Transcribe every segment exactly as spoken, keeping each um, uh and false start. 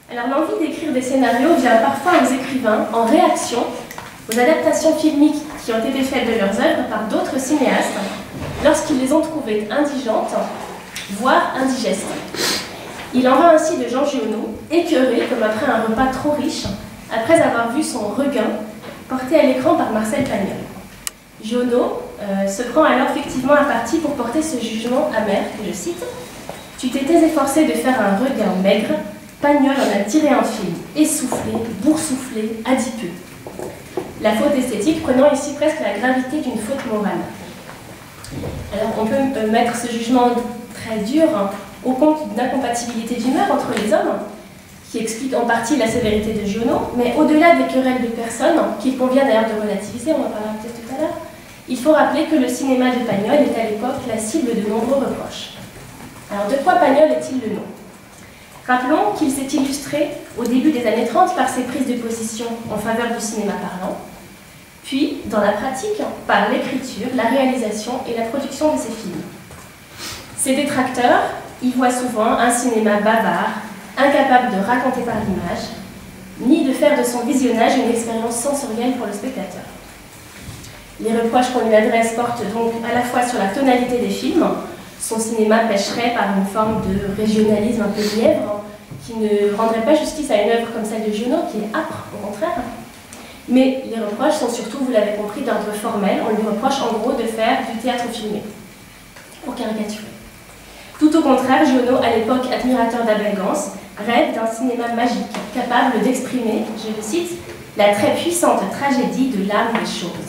Alors l'envie d'écrire des scénarios vient parfois aux écrivains en réaction aux adaptations filmiques qui ont été faites de leurs œuvres par d'autres cinéastes lorsqu'ils les ont trouvées indigentes, voire indigestes. Il en va ainsi de Jean Giono, écœuré comme après un repas trop riche, après avoir vu son regain porté à l'écran par Marcel Pagnol. Giono euh, se prend alors effectivement à partie pour porter ce jugement amer, que je cite, « Tu t'étais efforcé de faire un regain maigre, Pagnol en a tiré un film, essoufflé, boursouflé, adipeux. » La faute esthétique prenant ici presque la gravité d'une faute morale. Alors on peut mettre ce jugement très dur hein, au compte d'une incompatibilité d'humeur entre les hommes, qui explique en partie la sévérité de Giono, mais au-delà des querelles de personnes, qu'il convient d'ailleurs de relativiser, on en parlera peut-être tout à l'heure, il faut rappeler que le cinéma de Pagnol est à l'époque la cible de nombreux reproches. Alors de quoi Pagnol est-il le nom? Rappelons qu'il s'est illustré au début des années trente par ses prises de position en faveur du cinéma parlant, puis, dans la pratique, par l'écriture, la réalisation et la production de ses films. Ses détracteurs y voient souvent un cinéma bavard, incapable de raconter par l'image, ni de faire de son visionnage une expérience sensorielle pour le spectateur. Les reproches qu'on lui adresse portent donc à la fois sur la tonalité des films, son cinéma pêcherait par une forme de régionalisme un peu lièvre, qui ne rendrait pas justice à une œuvre comme celle de Giono, qui est âpre, au contraire. Mais les reproches sont surtout, vous l'avez compris, d'ordre formel. On lui reproche en gros de faire du théâtre filmé, pour caricaturer. Tout au contraire, Giono, à l'époque admirateur d'Abel Gance, rêve d'un cinéma magique, capable d'exprimer, je le cite, la très puissante tragédie de l'âme des choses.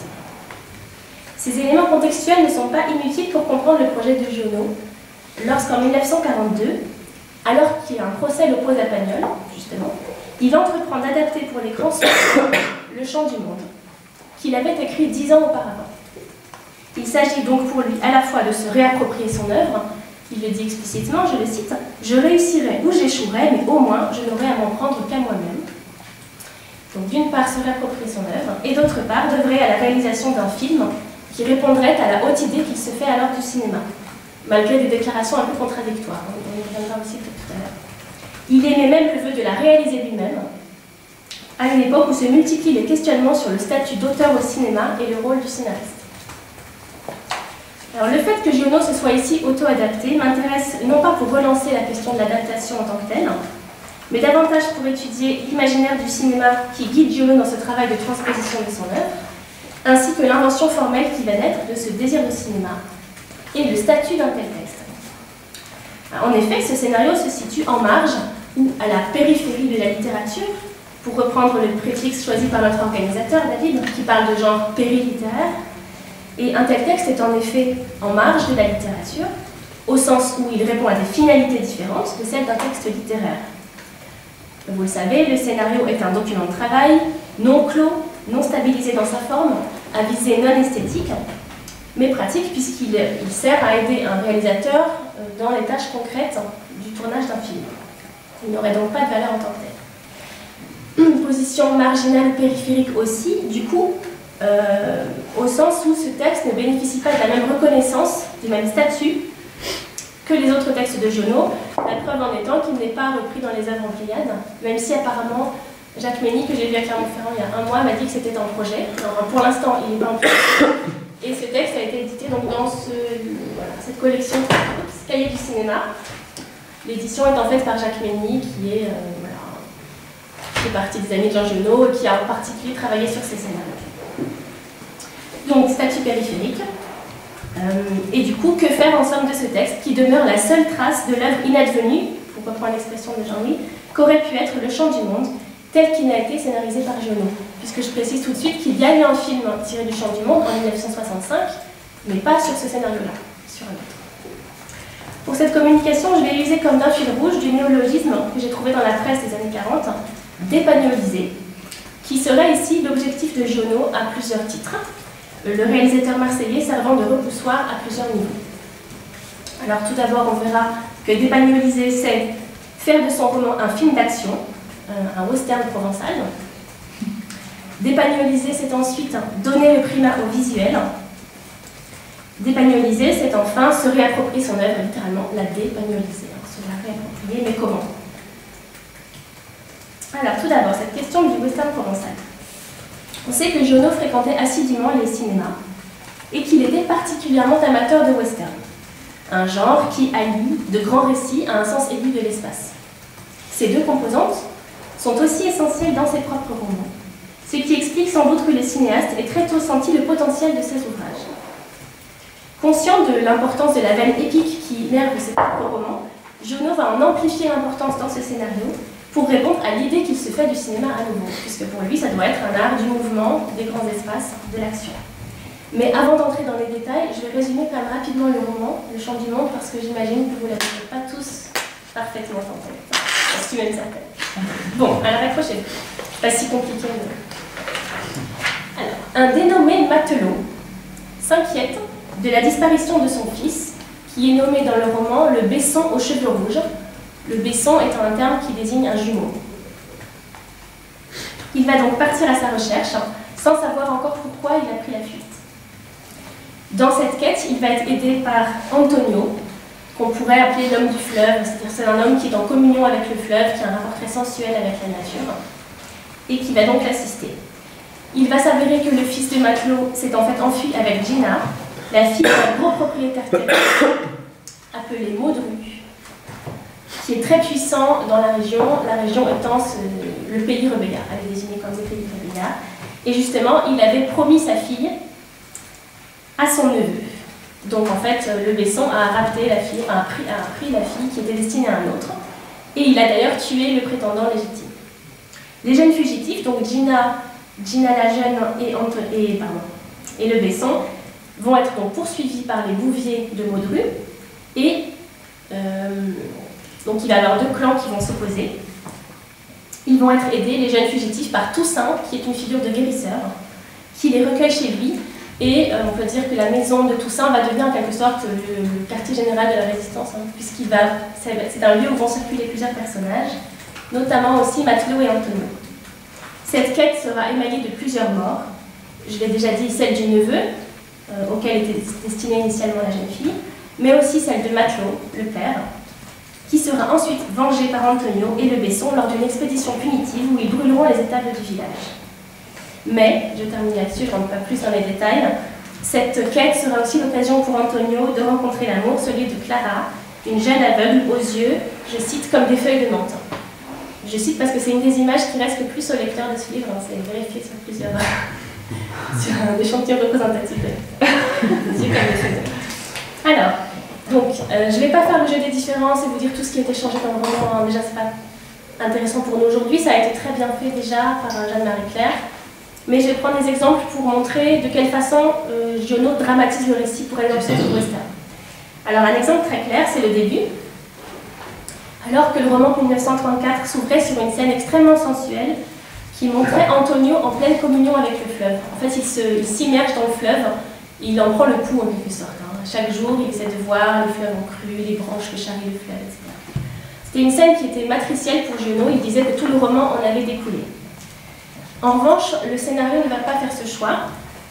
Ces éléments contextuels ne sont pas inutiles pour comprendre le projet de Giono, lorsqu'en mille neuf cent quarante-deux, alors qu'il y a un procès l'oppose à Pagnol, justement, il entreprend d'adapter pour l'écran Le Chant du Monde, qu'il avait écrit dix ans auparavant. Il s'agit donc pour lui à la fois de se réapproprier son œuvre, il le dit explicitement, je le cite, « Je réussirai ou j'échouerai, mais au moins je n'aurai à m'en prendre qu'à moi-même. » Donc d'une part se réapproprier son œuvre, et d'autre part d'œuvrer à la réalisation d'un film qui répondrait à la haute idée qu'il se fait alors du cinéma, malgré des déclarations un peu contradictoires. On y reviendra aussi tout à l'heure. Il émet même le vœu de la réaliser lui-même, à une époque où se multiplient les questionnements sur le statut d'auteur au cinéma et le rôle du scénariste. Alors, le fait que Giono se soit ici auto-adapté m'intéresse non pas pour relancer la question de l'adaptation en tant que telle, mais davantage pour étudier l'imaginaire du cinéma qui guide Giono dans ce travail de transposition de son œuvre, ainsi que l'invention formelle qui va naître de ce désir de cinéma et le statut d'un tel texte. En effet, ce scénario se situe en marge ou à la périphérie de la littérature, pour reprendre le préfixe choisi par notre organisateur, David, qui parle de genre périlittéraire. Et un tel texte est en effet en marge de la littérature, au sens où il répond à des finalités différentes de celles d'un texte littéraire. Vous le savez, le scénario est un document de travail, non clos, non stabilisé dans sa forme, à visée non esthétique, mais pratique puisqu'il il sert à aider un réalisateur dans les tâches concrètes du tournage d'un film. Il n'aurait donc pas de valeur en tant que tel. Une position marginale périphérique aussi, du coup, euh, au sens où ce texte ne bénéficie pas de la même reconnaissance, du même statut que les autres textes de Giono, la preuve en étant qu'il n'est pas repris dans les œuvres en Pléiade, même si apparemment Jacques Mény, que j'ai vu à Clermont-Ferrand il y a un mois, m'a dit que c'était en projet. Alors, pour l'instant, il n'est pas en projet. Et ce texte a été édité donc, dans ce, voilà, cette collection oups, Cahiers du cinéma. L'édition est en fait par Jacques Mény, qui est euh, voilà, qui fait partie des amis de Jean Giono et qui a en particulier travaillé sur ces scénarios. Donc, statut périphérique. Euh, et du coup, que faire en somme de ce texte qui demeure la seule trace de l'œuvre inadvenue, pour reprendre l'expression de Jean-Louis, qu'aurait pu être Le Chant du Monde, tel qu'il a été scénarisé par Giono. Puisque je précise tout de suite qu'il y a eu un film tiré du Chant du Monde en mille neuf cent soixante-cinq, mais pas sur ce scénario-là, sur un autre. Pour cette communication, je vais user comme d'un fil rouge du néologisme que j'ai trouvé dans la presse des années quarante, dépagnoliser, qui serait ici l'objectif de Giono à plusieurs titres, le réalisateur marseillais servant de repoussoir à plusieurs niveaux. Alors tout d'abord, on verra que dépagnoliser, c'est faire de son roman un film d'action, un western provençal. Dépagnoliser, c'est ensuite donner le primat au visuel. Dépagnoliser, c'est enfin se réapproprier son œuvre, littéralement la dépagnoliser, se la réapproprier, mais comment? Alors, tout d'abord, cette question du western provençal. On sait que Giono fréquentait assidûment les cinémas et qu'il était particulièrement amateur de western, un genre qui allie de grands récits à un sens aigu de l'espace. Ces deux composantes sont aussi essentielles dans ses propres romans, ce qui explique sans doute que le cinéaste ait très tôt senti le potentiel de ses ouvrages. Conscient de l'importance de la veine épique qui immerge ses propres romans, Giono va en amplifier l'importance dans ce scénario pour répondre à l'idée qu'il se fait du cinéma à nouveau, puisque pour lui, ça doit être un art du mouvement, des grands espaces, de l'action. Mais avant d'entrer dans les détails, je vais résumer quand même rapidement le roman, Le Chant du Monde, parce que j'imagine que vous ne l'avez pas tous parfaitement en tête. Je suis même certaine. Bon, alors accrochez-vous. Pas si compliqué. Mais... Alors, un dénommé matelot s'inquiète de la disparition de son fils, qui est nommé dans le roman le Besson aux cheveux rouges. Le Besson étant un terme qui désigne un jumeau. Il va donc partir à sa recherche, sans savoir encore pourquoi il a pris la fuite. Dans cette quête, il va être aidé par Antonio, qu'on pourrait appeler l'homme du fleuve, c'est-à-dire c'est un homme qui est en communion avec le fleuve, qui a un rapport très sensuel avec la nature, et qui va donc l'assister. Il va s'avérer que le fils de matelot s'est en fait enfui avec Gina, la fille d'un gros propriétaire terrien, appelé Maudru, qui est très puissant dans la région, la région étant ce, le pays rebellard, elle est désignée comme le pays rebellard. Et justement, il avait promis sa fille à son neveu. Donc en fait, le Besson a rapté la fille, a pris, a pris la fille qui était destinée à un autre, et il a d'ailleurs tué le prétendant légitime. Les jeunes fugitifs, donc Gina, Gina la jeune et, et, pardon, et le Besson, vont être donc poursuivis par les bouviers de Maudru, et euh, donc il va y avoir deux clans qui vont s'opposer. Ils vont être aidés, les jeunes fugitifs, par Toussaint, qui est une figure de guérisseur, qui les recueille chez lui, et euh, on peut dire que la maison de Toussaint va devenir en quelque sorte le, le quartier général de la résistance, hein, puisqu'il va, c'est un lieu où vont circuler plusieurs personnages, notamment aussi Matelot et Antonio. Cette quête sera émaillée de plusieurs morts. Je l'ai déjà dit, celle du neveu, euh, auquel était destinée initialement la jeune fille, mais aussi celle de Matelot, le père, qui sera ensuite vengé par Antonio et le Besson lors d'une expédition punitive où ils brûleront les étables du village. Mais, je termine là-dessus, je ne rentre pas plus dans les détails, cette quête sera aussi l'occasion pour Antonio de rencontrer l'amour, celui de Clara, une jeune aveugle aux yeux, je cite, comme des feuilles de menthe. Je cite parce que c'est une des images qui reste le plus au lecteur de ce livre, hein, c'est vérifié sur plusieurs sur un échantillon représentatif des yeux comme des feuilles de menthe. Alors, donc, euh, je ne vais pas faire le jeu des différences et vous dire tout ce qui a été changé dans le roman, hein, déjà c'est pas intéressant pour nous aujourd'hui, ça a été très bien fait déjà par Jeanne-Marie Claire. Mais je vais prendre des exemples pour montrer de quelle façon euh, Giono dramatise le récit pour exemple sur le western. Alors un exemple très clair, c'est le début. Alors que le roman mille neuf cent trente-quatre s'ouvrait sur une scène extrêmement sensuelle qui montrait Antonio en pleine communion avec le fleuve. En fait, il s'immerge dans le fleuve, il en prend le pouls en quelque sorte. Hein. Chaque jour, il essaie de voir le fleuve en crue, les branches que charrie le fleuve, et cetera. C'était une scène qui était matricielle pour Giono, il disait que tout le roman en avait découlé. En revanche, le scénario ne va pas faire ce choix.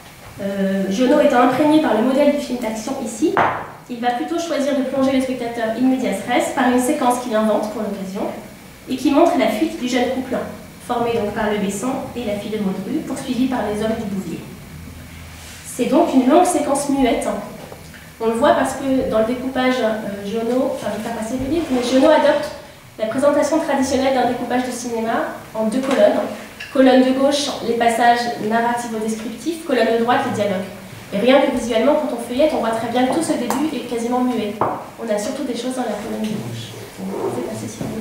Euh, Giono étant imprégné par le modèle du film d'action ici, il va plutôt choisir de plonger le spectateur in medias res par une séquence qu'il invente pour l'occasion et qui montre la fuite du jeune couple, formé donc par le Besson et la fille de Maudru, poursuivi par les hommes du Bouvier. C'est donc une longue séquence muette. On le voit parce que dans le découpage euh, Giono, enfin je ne vais pas passer le livre, mais Giono adopte la présentation traditionnelle d'un découpage de cinéma en deux colonnes. Colonne de gauche, les passages narrativo-descriptifs, colonne de droite, les dialogues. Et rien que visuellement, quand on feuillette, on voit très bien que tout ce début est quasiment muet. On a surtout des choses dans la colonne de gauche. Vous pouvez passer si vous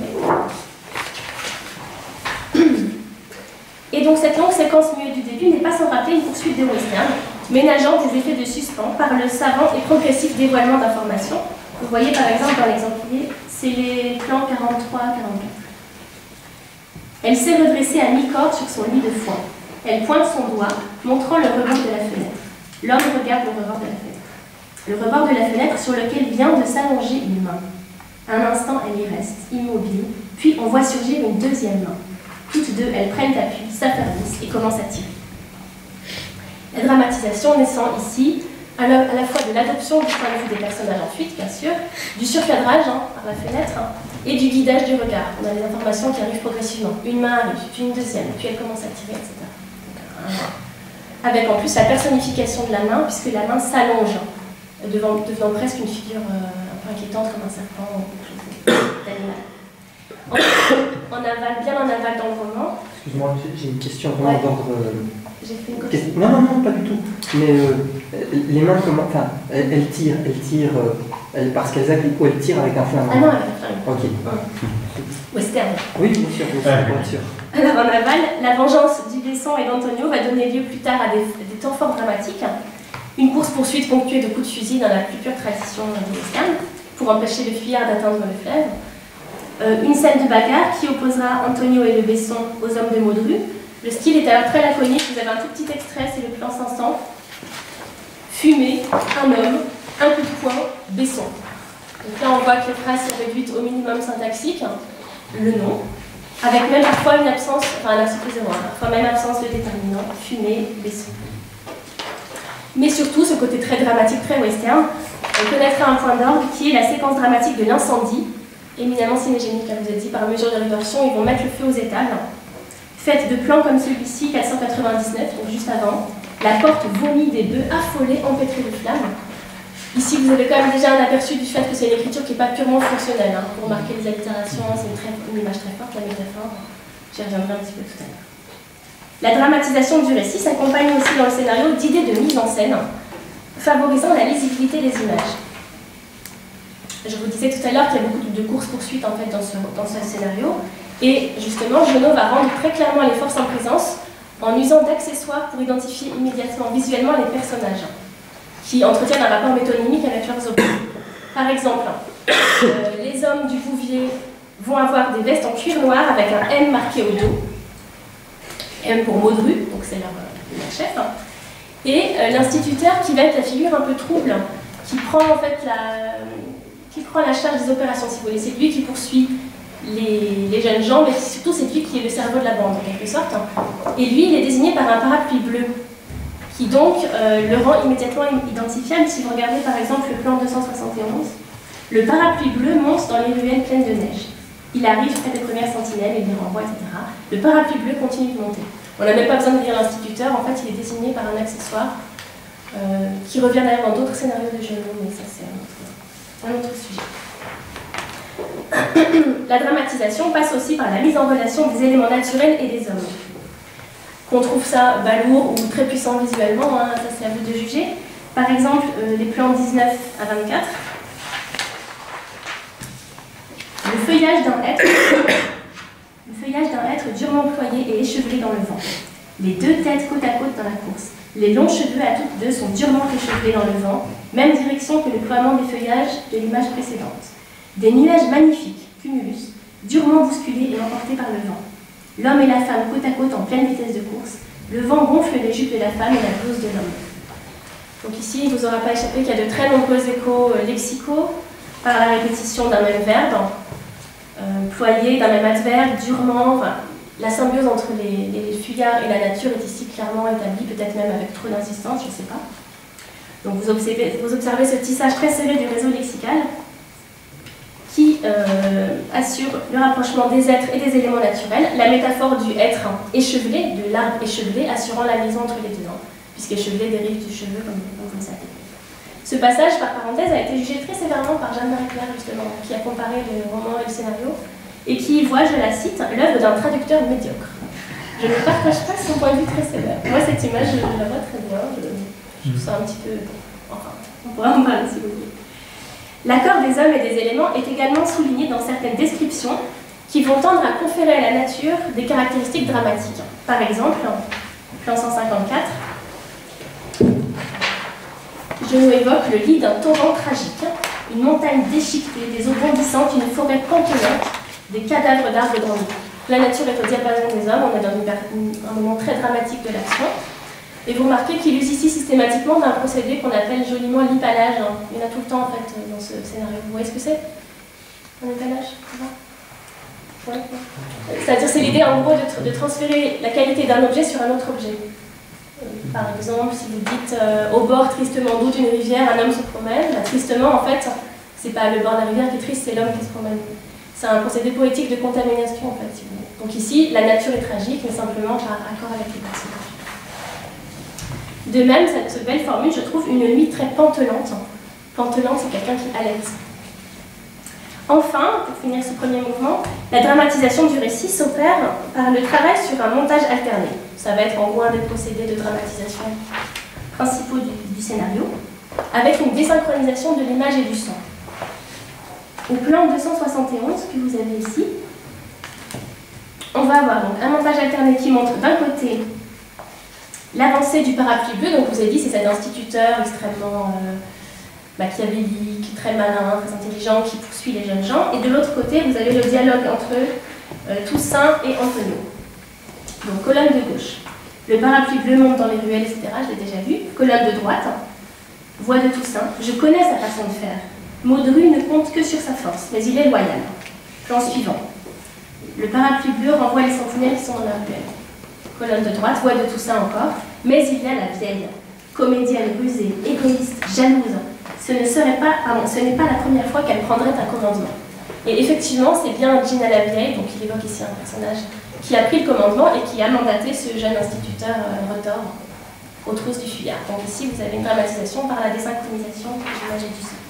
voulez. Et donc cette longue séquence muette du début n'est pas sans rappeler une poursuite de western, ménageant des effets de suspens par le savant et progressif dévoilement d'informations. Vous voyez par exemple dans l'exemplier, c'est les plans quarante-trois à quarante-quatre. Elle s'est redressée à mi-corde sur son lit de foin. Elle pointe son doigt, montrant le rebord de la fenêtre. L'homme regarde le rebord de la fenêtre. Le rebord de la fenêtre sur lequel vient de s'allonger une main. Un instant, elle y reste, immobile, puis on voit surgir une deuxième main. Toutes deux, elles prennent appui, s'affermissent et commencent à tirer. La dramatisation naissant ici, à la, à la fois de l'adoption du point de vue des personnages en fuite, bien sûr, du surcadrage hein, par la fenêtre, hein, et du guidage du regard. On a des informations qui arrivent progressivement. Une main arrive, puis une deuxième, puis elle commence à tirer, et cetera. Donc, euh, avec en plus la personnification de la main, puisque la main s'allonge, devenant, devenant presque une figure euh, un peu inquiétante comme un serpent ou quelque chose d'animal. En, en aval, bien en aval dans le roman. Excuse-moi, j'ai une question vraiment ouais. d'ordre. Euh, j'ai fait une question. Non, non, non, pas du tout. Mais euh, les mains, comment. Enfin, elles, elles tirent, elles tirent euh, elles, parce qu'elles appliquent ou elles tirent avec un flingue. Ah non, avec un flingue. Ok. Mmh. Western. Oui, bien sûr, bien sûr, bien sûr. Alors en aval, la vengeance du Besson et d'Antonio va donner lieu plus tard à des, des temps forts dramatiques. Une course-poursuite ponctuée de coups de fusil dans la plus pure tradition du western, pour empêcher le fuyard d'atteindre le fleuve. Euh, une scène de bagarre qui opposera Antonio et le Besson aux hommes de Maudru. Le style est alors très laconique, vous avez un tout petit extrait, c'est le plan cinq cents. Fumée, un homme, un coup de poing, Besson. Donc là on voit que les phrases sont réduites au minimum syntaxique, le nom, avec même parfois une absence, enfin un excusez-moi, parfois même absence de déterminant, fumée, Besson. Mais surtout ce côté très dramatique, très western, on connaîtra un point d'ordre qui est la séquence dramatique de l'incendie, éminemment cinégénique, comme je vous ai dit, par mesure de rétorsion, ils vont mettre le feu aux étables. Faite de plans comme celui-ci, quatre cent quatre-vingt-dix-neuf, donc juste avant, la porte vomit des bœufs affolés, empêtrés de flammes. Ici, vous avez quand même déjà un aperçu du fait que c'est une écriture qui n'est pas purement fonctionnelle. Hein. Pour marquer les allitérations, c'est une, très, une image très forte, la métaphore. J'y reviendrai un petit peu tout à l'heure. La dramatisation du récit s'accompagne aussi dans le scénario d'idées de mise en scène, favorisant la lisibilité des images. Je vous disais tout à l'heure qu'il y a beaucoup de courses-poursuites en fait, dans, ce, dans ce scénario. Et justement, Genot va rendre très clairement les forces en présence en usant d'accessoires pour identifier immédiatement, visuellement, les personnages qui entretiennent un rapport métonymique avec leurs objets. Par exemple, euh, les hommes du Bouvier vont avoir des vestes en cuir noir avec un M marqué au dos. M pour Maudru, donc c'est leur, leur chef. Et euh, l'instituteur qui va être la figure un peu trouble, qui prend en fait la, qui prend la charge des opérations, si vous voulez. C'est lui qui poursuit les, les jeunes gens, mais surtout c'est lui qui est le cerveau de la bande, en quelque sorte. Et lui, il est désigné par un parapluie bleu, qui donc euh, le rend immédiatement identifiable. Si vous regardez par exemple le plan deux cent soixante et onze, le parapluie bleu monte dans les ruelles pleines de neige. Il arrive près des premières sentinelles, il les renvoie, et cetera. Le parapluie bleu continue de monter. On n'a même pas besoin de lire l'instituteur, en fait il est désigné par un accessoire euh, qui revient d'ailleurs dans d'autres scénarios de Genot, mais ça c'est un autre, un autre sujet. La dramatisation passe aussi par la mise en relation des éléments naturels et des hommes. Qu'on trouve ça balourd ou très puissant visuellement, hein, ça c'est à vous de juger. Par exemple, euh, les plans dix-neuf à vingt-quatre. Le feuillage d'un être, le feuillage d'un être durement ployé et échevelé dans le vent. Les deux têtes côte à côte dans la course. Les longs cheveux à toutes deux sont durement échevelés dans le vent, même direction que le ploiement des feuillages de l'image précédente. Des nuages magnifiques, cumulus, durement bousculés et emportés par le vent. L'homme et la femme côte à côte en pleine vitesse de course. Le vent gonfle les jupes de la femme et la blouse de l'homme. Donc ici, il ne vous aura pas échappé qu'il y a de très nombreux échos euh, lexicaux par la répétition d'un même verbe, euh, ployé d'un même adverbe, durement. Enfin, la symbiose entre les, les fuyards et la nature est ici clairement établie, peut-être même avec trop d'insistance, je ne sais pas. Donc vous observez, vous observez ce tissage très serré du réseau lexical qui euh, assure le rapprochement des êtres et des éléments naturels, la métaphore du être échevelé, de l'arbre échevelé, assurant la liaison entre les deux, hein, puisqu'échevelé dérive du cheveu, comme, comme vous le savez. Ce passage, par parenthèse, a été jugé très sévèrement par Jeanne-Marie Claire, justement, qui a comparé le roman et le scénario, et qui voit, je la cite, l'œuvre d'un traducteur médiocre. Je ne partage pas son point de vue très sévère. Moi, cette image, je la vois très bien, je, je trouve ça un petit peu... Enfin, on pourra en parler si vous voulez. L'accord des hommes et des éléments est également souligné dans certaines descriptions qui vont tendre à conférer à la nature des caractéristiques dramatiques. Par exemple, plan cent cinquante-quatre, Genot évoque le lit d'un torrent tragique, une montagne déchiquetée, des eaux bondissantes, une forêt pantonnante, des cadavres d'arbres dans l'eau. La nature est au diapason des hommes, on est dans une, un moment très dramatique de l'action. Et vous remarquez qu'il use ici systématiquement d'un procédé qu'on appelle joliment l'hypalage. Il y en a tout le temps en fait dans ce scénario. Vous voyez ce que c'est? Un hypalage? Ouais, ouais. C'est-à-dire c'est l'idée en gros de, de transférer la qualité d'un objet sur un autre objet. Par exemple, si vous dites euh, au bord tristement doux d'une rivière, un homme se promène, bah, tristement, en fait, c'est pas le bord de la rivière qui est triste, c'est l'homme qui se promène. C'est un procédé poétique de contamination, en fait, si vous voulez. Donc ici, la nature est tragique, mais simplement par accord avec les personnages. De même, cette belle formule, je trouve une nuit très pantelante. Pantelante, c'est quelqu'un qui halète. Enfin, pour finir ce premier mouvement, la dramatisation du récit s'opère par le travail sur un montage alterné. Ça va être en gros un des procédés de dramatisation principaux du, du scénario, avec une désynchronisation de l'image et du son. Au plan deux cent soixante et onze que vous avez ici, on va avoir donc un montage alterné qui montre d'un côté l'avancée du parapluie bleu, donc vous avez dit c'est cet instituteur extrêmement euh, machiavélique, très malin, très intelligent, qui poursuit les jeunes gens, et de l'autre côté vous avez le dialogue entre euh, Toussaint et Antonio. Donc colonne de gauche, le parapluie bleu monte dans les ruelles, et cetera, je l'ai déjà vu. Colonne de droite, voix de Toussaint, je connais sa façon de faire. Maudru ne compte que sur sa force, mais il est loyal. Plan suivant. Le parapluie bleu renvoie les sentinelles qui sont dans la ruelle. Colonne de droite, voix de Toussaint encore. Mais il y a la vieille, comédienne rusée, égoïste, jalouse. Ce ne serait pas, pardon, ce n'est pas la première fois qu'elle prendrait un commandement. Et effectivement, c'est bien Gina la vieille, donc il évoque ici un personnage, qui a pris le commandement et qui a mandaté ce jeune instituteur euh, retors aux trousses du fuyard. Donc ici, vous avez une dramatisation par la désynchronisation de l'image et du son.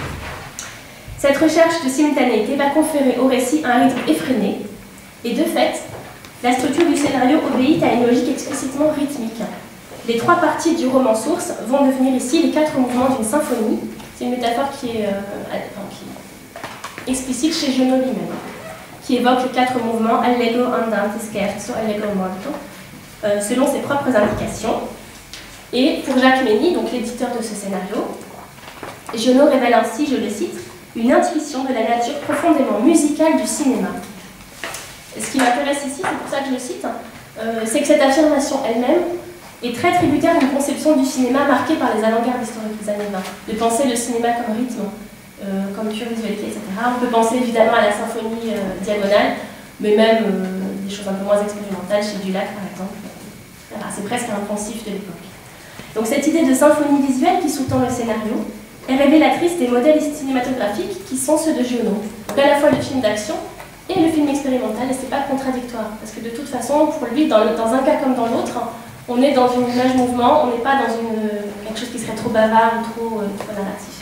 Cette recherche de simultanéité va conférer au récit un rythme effréné, et de fait, la structure du scénario obéit à une logique explicitement rythmique. Les trois parties du roman source vont devenir ici les quatre mouvements d'une symphonie. C'est une métaphore qui est, euh, enfin, qui est explicite chez Junot lui-même, qui évoque les quatre mouvements Allegro, Andante, Scherzo, Allegro, Morto, euh, selon ses propres indications. Et pour Jacques Mény, donc l'éditeur de ce scénario, Junot révèle ainsi, je le cite, une intuition de la nature profondément musicale du cinéma. Et ce qui m'intéresse ici, c'est pour ça que je le cite, euh, c'est que cette affirmation elle-même est très tributaire d'une conception du cinéma marquée par les avant-gardes historiques des années vingt, de penser le cinéma comme rythme, euh, comme pure visualité, et cetera. On peut penser évidemment à la symphonie euh, diagonale, mais même euh, des choses un peu moins expérimentales, chez Dulac par exemple. Voilà, c'est presque un poncif de l'époque. Donc cette idée de symphonie visuelle qui sous-tend le scénario est révélatrice des modèles cinématographiques qui sont ceux de Giono. Donc à la fois le film d'action et le film expérimental, et c'est pas contradictoire, parce que de toute façon, pour lui, dans, dans un cas comme dans l'autre, on est dans une image mouvement, on n'est pas dans une, quelque chose qui serait trop bavard ou trop, euh, trop narratif.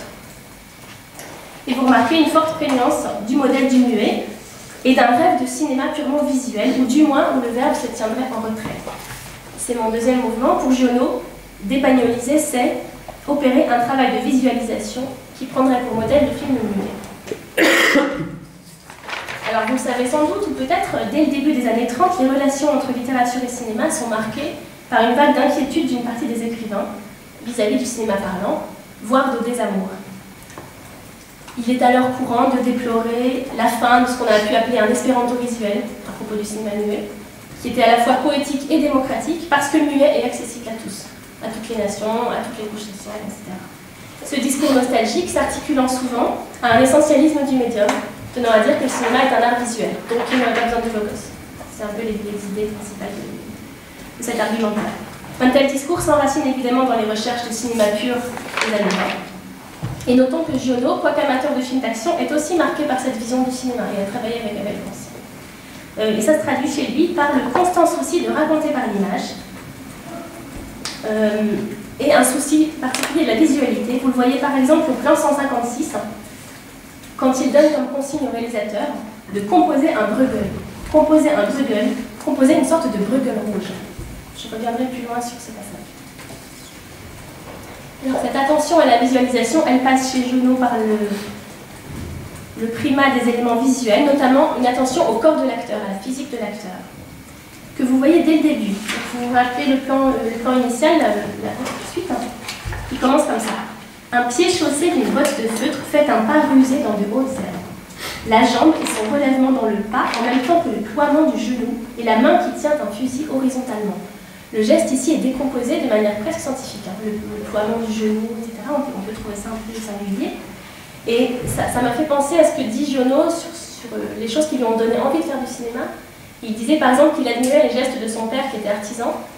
Et vous remarquez une forte prégnance du modèle du muet et d'un rêve de cinéma purement visuel, ou du moins où le verbe se tiendrait en retrait. C'est mon deuxième mouvement. Pour Giono, débagnoliser, c'est opérer un travail de visualisation qui prendrait pour modèle le film muet. Alors vous le savez sans doute, ou peut-être dès le début des années trente, les relations entre littérature et cinéma sont marquées par une vague d'inquiétude d'une partie des écrivains vis-à-vis du cinéma parlant, voire de désamour. Il est alors courant de déplorer la fin de ce qu'on a pu appeler un espéranto visuel à propos du cinéma muet, qui était à la fois poétique et démocratique, parce que le muet est accessible à tous, à toutes les nations, à toutes les couches sociales, et cetera. Ce discours nostalgique s'articulant souvent à un essentialisme du médium, tenant à dire que le cinéma est un art visuel, donc il n'y a pas besoin de logos. C'est un peu les, les idées principales de, de cet argumentaire. Un tel discours s'enracine évidemment dans les recherches de cinéma pur des années vingt. Et notons que Giono, quoique amateur de films d'action, est aussi marqué par cette vision du cinéma et a travaillé avec Abel Gance. Euh, et ça se traduit chez lui par le constant souci de raconter par l'image euh, et un souci particulier de la visualité. Vous le voyez par exemple au plan cent cinquante-six, quand il donne comme consigne au réalisateur de composer un Bruegel. Composer un Bruegel, composer une sorte de Bruegel rouge. Je reviendrai plus loin sur ce passage. Alors, cette attention à la visualisation, elle passe chez Junot par le, le primat des éléments visuels, notamment une attention au corps de l'acteur, à la physique de l'acteur, que vous voyez dès le début. Donc, vous vous rappelez le plan, le plan initial, la, la suite, hein, qui commence comme ça. Un pied chaussé d'une botte de feutre fait un pas rusé dans de hautes herbes. La jambe et son relèvement dans le pas, en même temps que le ploiement du genou et la main qui tient un fusil horizontalement. Le geste ici est décomposé de manière presque scientifique. Hein. Le, le ploiement du genou, et cetera. On peut, on peut trouver ça un peu singulier. Et ça m'a fait penser à ce que dit Giono sur, sur euh, les choses qui lui ont donné envie de faire du cinéma. Il disait par exemple qu'il admirait les gestes de son père qui était artisan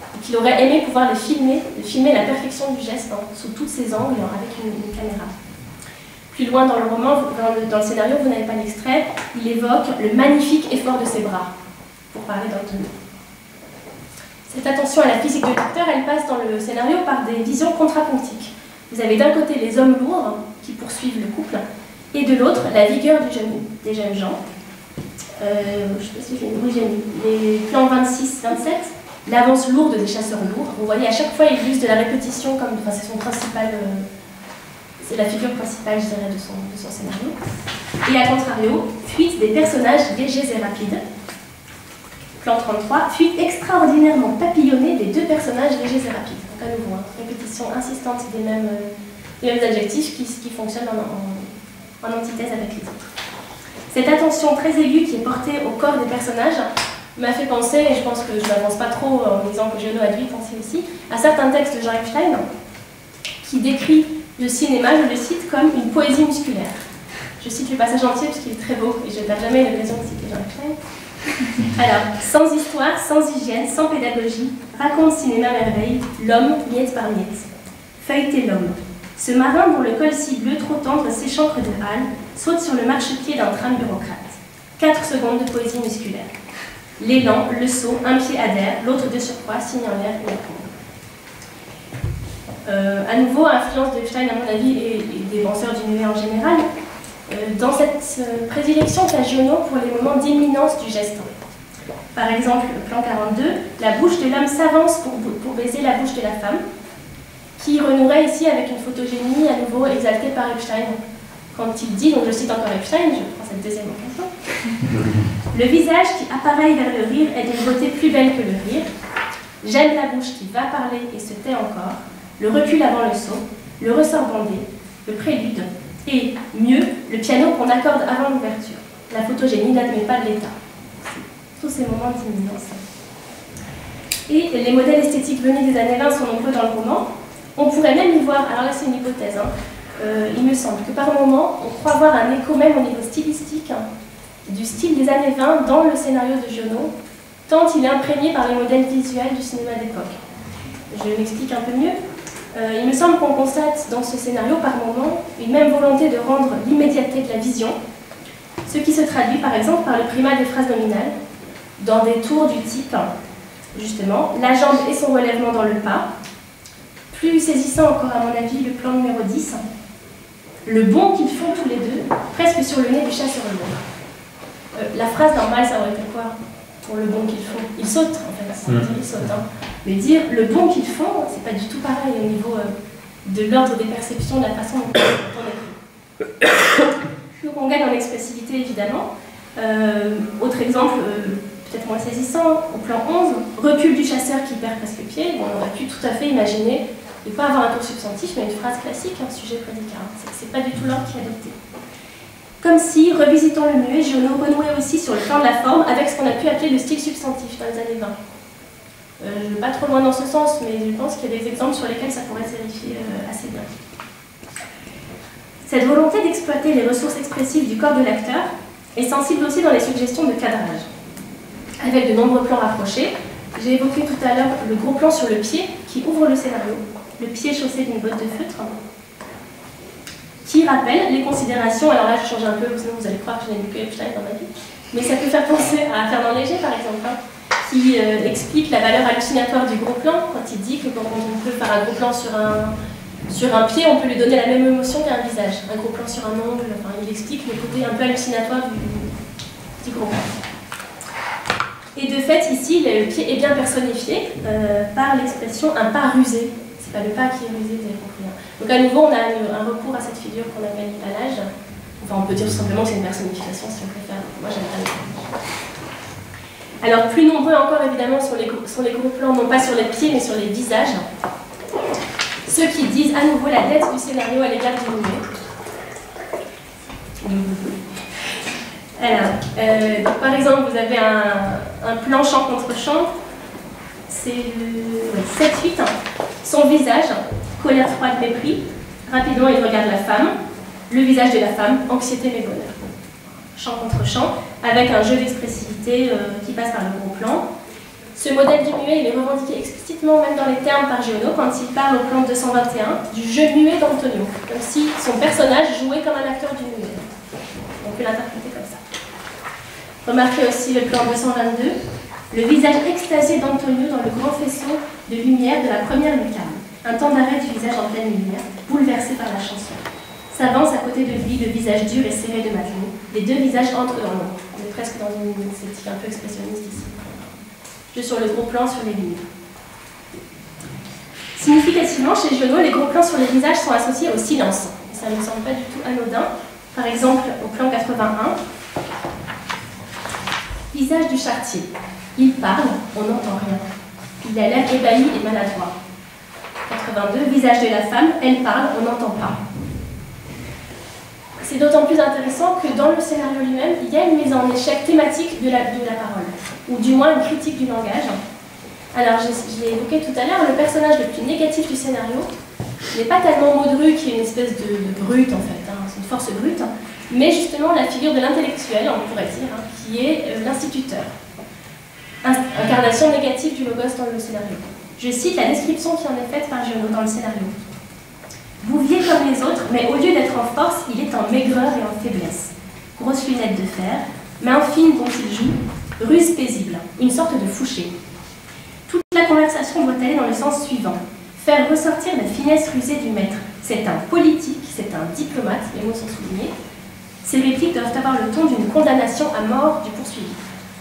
et qu'il aurait aimé pouvoir les filmer, de filmer la perfection du geste hein, sous tous ses angles avec une, une caméra. Plus loin dans le roman, dans le, dans le scénario, vous n'avez pas l'extrait, il évoque le magnifique effort de ses bras, pour parler d'Anthony. Cette attention à la physique de l'acteur, elle passe dans le scénario par des visions contrapunctiques. Vous avez d'un côté les hommes lourds qui poursuivent le couple, et de l'autre la vigueur du jeune, des jeunes gens. Euh, je ne sais pas si j'ai une oui, les plans vingt-six vingt-sept, l'avance lourde des chasseurs lourds. Vous voyez, à chaque fois, il use de la répétition, comme enfin, c'est son principal, euh, c'est la figure principale, je dirais, de son, de son scénario. Et à contrario, fuite des personnages légers et rapides. Plan trente-trois, fuite extraordinairement papillonnée des deux personnages légers et rapides. Donc à nouveau, hein, répétition insistante des mêmes, euh, des mêmes adjectifs qui, qui fonctionnent en, en, en antithèse avec les autres. Cette attention très aiguë qui est portée au corps des personnages m'a fait penser, et je pense que je n'avance pas trop en disant que Giono a dû y penser aussi, à certains textes de Jean Epstein qui décrit le cinéma, je le cite, comme une poésie musculaire. Je cite le passage entier parce qu'il est très beau et je n'ai jamais l'occasion de citer Jean Epstein. Alors, sans histoire, sans hygiène, sans pédagogie, raconte cinéma merveille, l'homme miette par miette. Feuilleter l'homme. Ce marin dont le col si bleu trop tendre s'échancre de halles saute sur le marchepied d'un train bureaucrate. Quatre secondes de poésie musculaire. L'élan, le saut, un pied adhère, l'autre de surcroît signe en l'air une courbe. Euh, à nouveau, influence d'Epstein, à mon avis, et, et des penseurs du muet en général, euh, dans cette euh, prédilection qu'a Giono pour les moments d'imminence du geste. Par exemple, le plan quarante-deux, la bouche de l'homme s'avance pour, pour baiser la bouche de la femme, qui renouerait ici avec une photogénie à nouveau exaltée par Epstein. Quand il dit, donc je cite encore Epstein, je prends cette deuxième occasion, le visage qui apparaît vers le rire est d'une beauté plus belle que le rire. J'aime la bouche qui va parler et se tait encore, le recul avant le saut, le ressort bandé, le prélude, et, mieux, le piano qu'on accorde avant l'ouverture. La photogénie n'admet pas de l'état. Tous ces moments d'imminence. Et les modèles esthétiques venus des années vingt sont nombreux dans le roman. On pourrait même y voir, alors là c'est une hypothèse, hein, euh, il me semble que par moment, on croit voir un écho même au niveau stylistique hein, du style des années vingt dans le scénario de Giono, tant il est imprégné par les modèles visuels du cinéma d'époque. Je m'explique un peu mieux. Euh, il me semble qu'on constate dans ce scénario par moment une même volonté de rendre l'immédiateté de la vision, ce qui se traduit par exemple par le primat des phrases nominales, dans des tours du type, justement, la jambe et son relèvement dans le pas. Plus saisissant encore à mon avis le plan numéro dix, le bond qu'ils font tous les deux, presque sur le nez du chasseur lourd. Euh, la phrase normale, ça aurait été quoi pour le bond qu'ils font? Ils sautent en fait, ça veut dire ils sautent. Hein. Mais dire le bond qu'ils font, c'est pas du tout pareil au niveau euh, de l'ordre des perceptions, de la façon dont on est. Donc on gagne en expressivité évidemment. Euh, autre exemple, euh, peut-être moins saisissant, au plan onze, recul du chasseur qui perd presque pied. Bon, on aurait pu tout à fait imaginer ne pas avoir un tour substantif, mais une phrase classique, un sujet prédicat. C'est pas du tout l'ordre qui est adopté. Comme si, revisitant le muet, Giono renouait aussi sur le plan de la forme avec ce qu'on a pu appeler le style substantif dans les années vingt. Euh, je ne vais pas trop loin dans ce sens, mais je pense qu'il y a des exemples sur lesquels ça pourrait se vérifier euh, assez bien. Cette volonté d'exploiter les ressources expressives du corps de l'acteur est sensible aussi dans les suggestions de cadrage. Avec de nombreux plans rapprochés, j'ai évoqué tout à l'heure le gros plan sur le pied qui ouvre le scénario, le pied chaussé d'une botte de feutre, qui rappelle les considérations, alors là je change un peu, sinon vous allez croire que je n'ai lu que Epstein dans ma vie, mais ça peut faire penser à Fernand Léger par exemple, hein, qui euh, explique la valeur hallucinatoire du gros plan, quand il dit que quand on peut faire un gros plan sur un, sur un pied, on peut lui donner la même émotion qu'un visage, un gros plan sur un ongle, enfin, il explique le côté un peu hallucinatoire du, du gros plan. Et de fait, ici, le pied est bien personnifié euh, par l'expression un pas rusé. C'est pas le pas qui est rusé, vous avez compris. Hein. Donc à nouveau, on a une, un recours à cette figure qu'on appelle l'image. Enfin, on peut dire tout simplement que c'est une personnification, si on préfère. Moi, j'aime pas les Alors, plus nombreux encore, évidemment, sont les, sont les gros plans, non pas sur les pieds, mais sur les visages. Ceux qui disent à nouveau la dette du scénario à l'égard du muet. Alors, euh, donc par exemple, vous avez un, un plan champ contre champ, c'est ouais, sept huit, hein. Son visage, colère froide, mépris, rapidement il regarde la femme, le visage de la femme, anxiété mais bonheur. Champ contre champ, avec un jeu d'expressivité euh, qui passe par le gros plan. Ce modèle du muet, il est revendiqué explicitement même dans les termes par Giono quand il parle au plan deux cent vingt et un du jeu muet d'Antonio, comme si son personnage jouait comme un acteur du muet. On peut l'interpréter comme ça. Remarquez aussi le plan deux cent vingt-deux, le visage extasié d'Antonio dans le grand faisceau de lumière de la première lucarne. Un temps d'arrêt du visage en pleine lumière, bouleversé par la chanson. S'avance à côté de lui le visage dur et serré de Madeleine. Les deux visages entrent dans l'ombre. On est presque dans une esthétique un peu expressionniste ici. Je sur le gros plan sur les lignes. Significativement, chez Giono, les gros plans sur les visages sont associés au silence. Et ça ne me semble pas du tout anodin. Par exemple, au plan quatre-vingt-un, visage du charretier. Il parle, on n'entend rien. Il a l'air ébahi et maladroit. quatre-vingt-deux, visage de la femme, elle parle, on n'entend pas. C'est d'autant plus intéressant que dans le scénario lui-même, il y a une mise en échec thématique de la, de la parole, ou du moins une critique du langage. Alors, je, je l'ai évoqué tout à l'heure, le personnage le plus négatif du scénario n'est pas tellement Maudru, qui est une espèce de, de brute en fait, hein, c'est une force brute, mais justement la figure de l'intellectuel, on pourrait dire, hein, qui est euh, l'instituteur. Incarnation négative du logos dans le scénario. Je cite la description qui en est faite par Giono dans le scénario. Bouvier comme les autres, mais au lieu d'être en force, il est en maigreur et en faiblesse. Grosses lunettes de fer, main fine dont il joue, ruse paisible, une sorte de Fouché. Toute la conversation doit aller dans le sens suivant. Faire ressortir la finesse rusée du maître. C'est un politique, c'est un diplomate, les mots sont soulignés. Ces répliques doivent avoir le ton d'une condamnation à mort du poursuivi.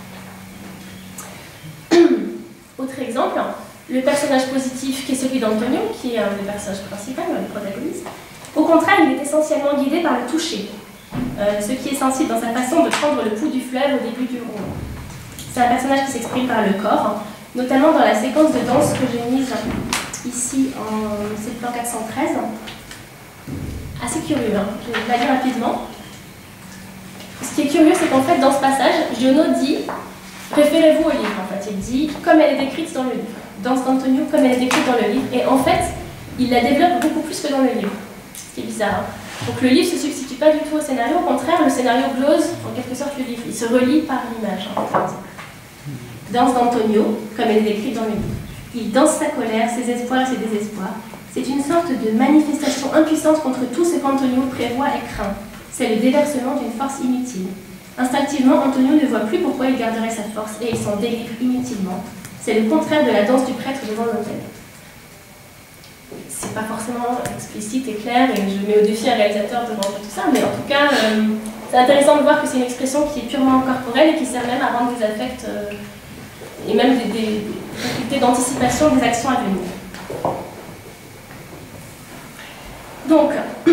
Autre exemple, le personnage positif qui est celui d'Antonio, qui est un des personnages principaux, le protagoniste. Au contraire, il est essentiellement guidé par le toucher, euh, ce qui est sensible dans sa façon de prendre le pouls du fleuve au début du roman. C'est un personnage qui s'exprime par le corps, notamment dans la séquence de danse que j'ai mise ici, en c'est le plan quatre cent treize. Assez curieux, hein. Je vais la lire rapidement. Ce qui est curieux, c'est qu'en fait, dans ce passage, Giono dit « Référez-vous au livre », en fait. Il dit « Comme elle est décrite dans le livre ». Danse d'Antonio comme elle est décrite dans le livre. Et en fait, il la développe beaucoup plus que dans le livre. Ce qui est bizarre. Hein. Donc le livre ne se substitue pas du tout au scénario. Au contraire, le scénario glose en quelque sorte le livre. Il se relie par l'image, en fait. Danse d'Antonio comme elle est décrite dans le livre. Il danse sa colère, ses espoirs et ses désespoirs. C'est une sorte de manifestation impuissante contre tout ce qu'Antonio prévoit et craint. C'est le déversement d'une force inutile. Instinctivement, Antonio ne voit plus pourquoi il garderait sa force et il s'en délivre inutilement. C'est le contraire de la danse du prêtre devant l'autel. C'est pas forcément explicite et clair, et je mets au défi un réalisateur de rendre tout ça, mais en tout cas, euh, c'est intéressant de voir que c'est une expression qui est purement corporelle et qui sert même à rendre des affects euh, et même des, des, des facultés d'anticipation des actions à venir. Donc,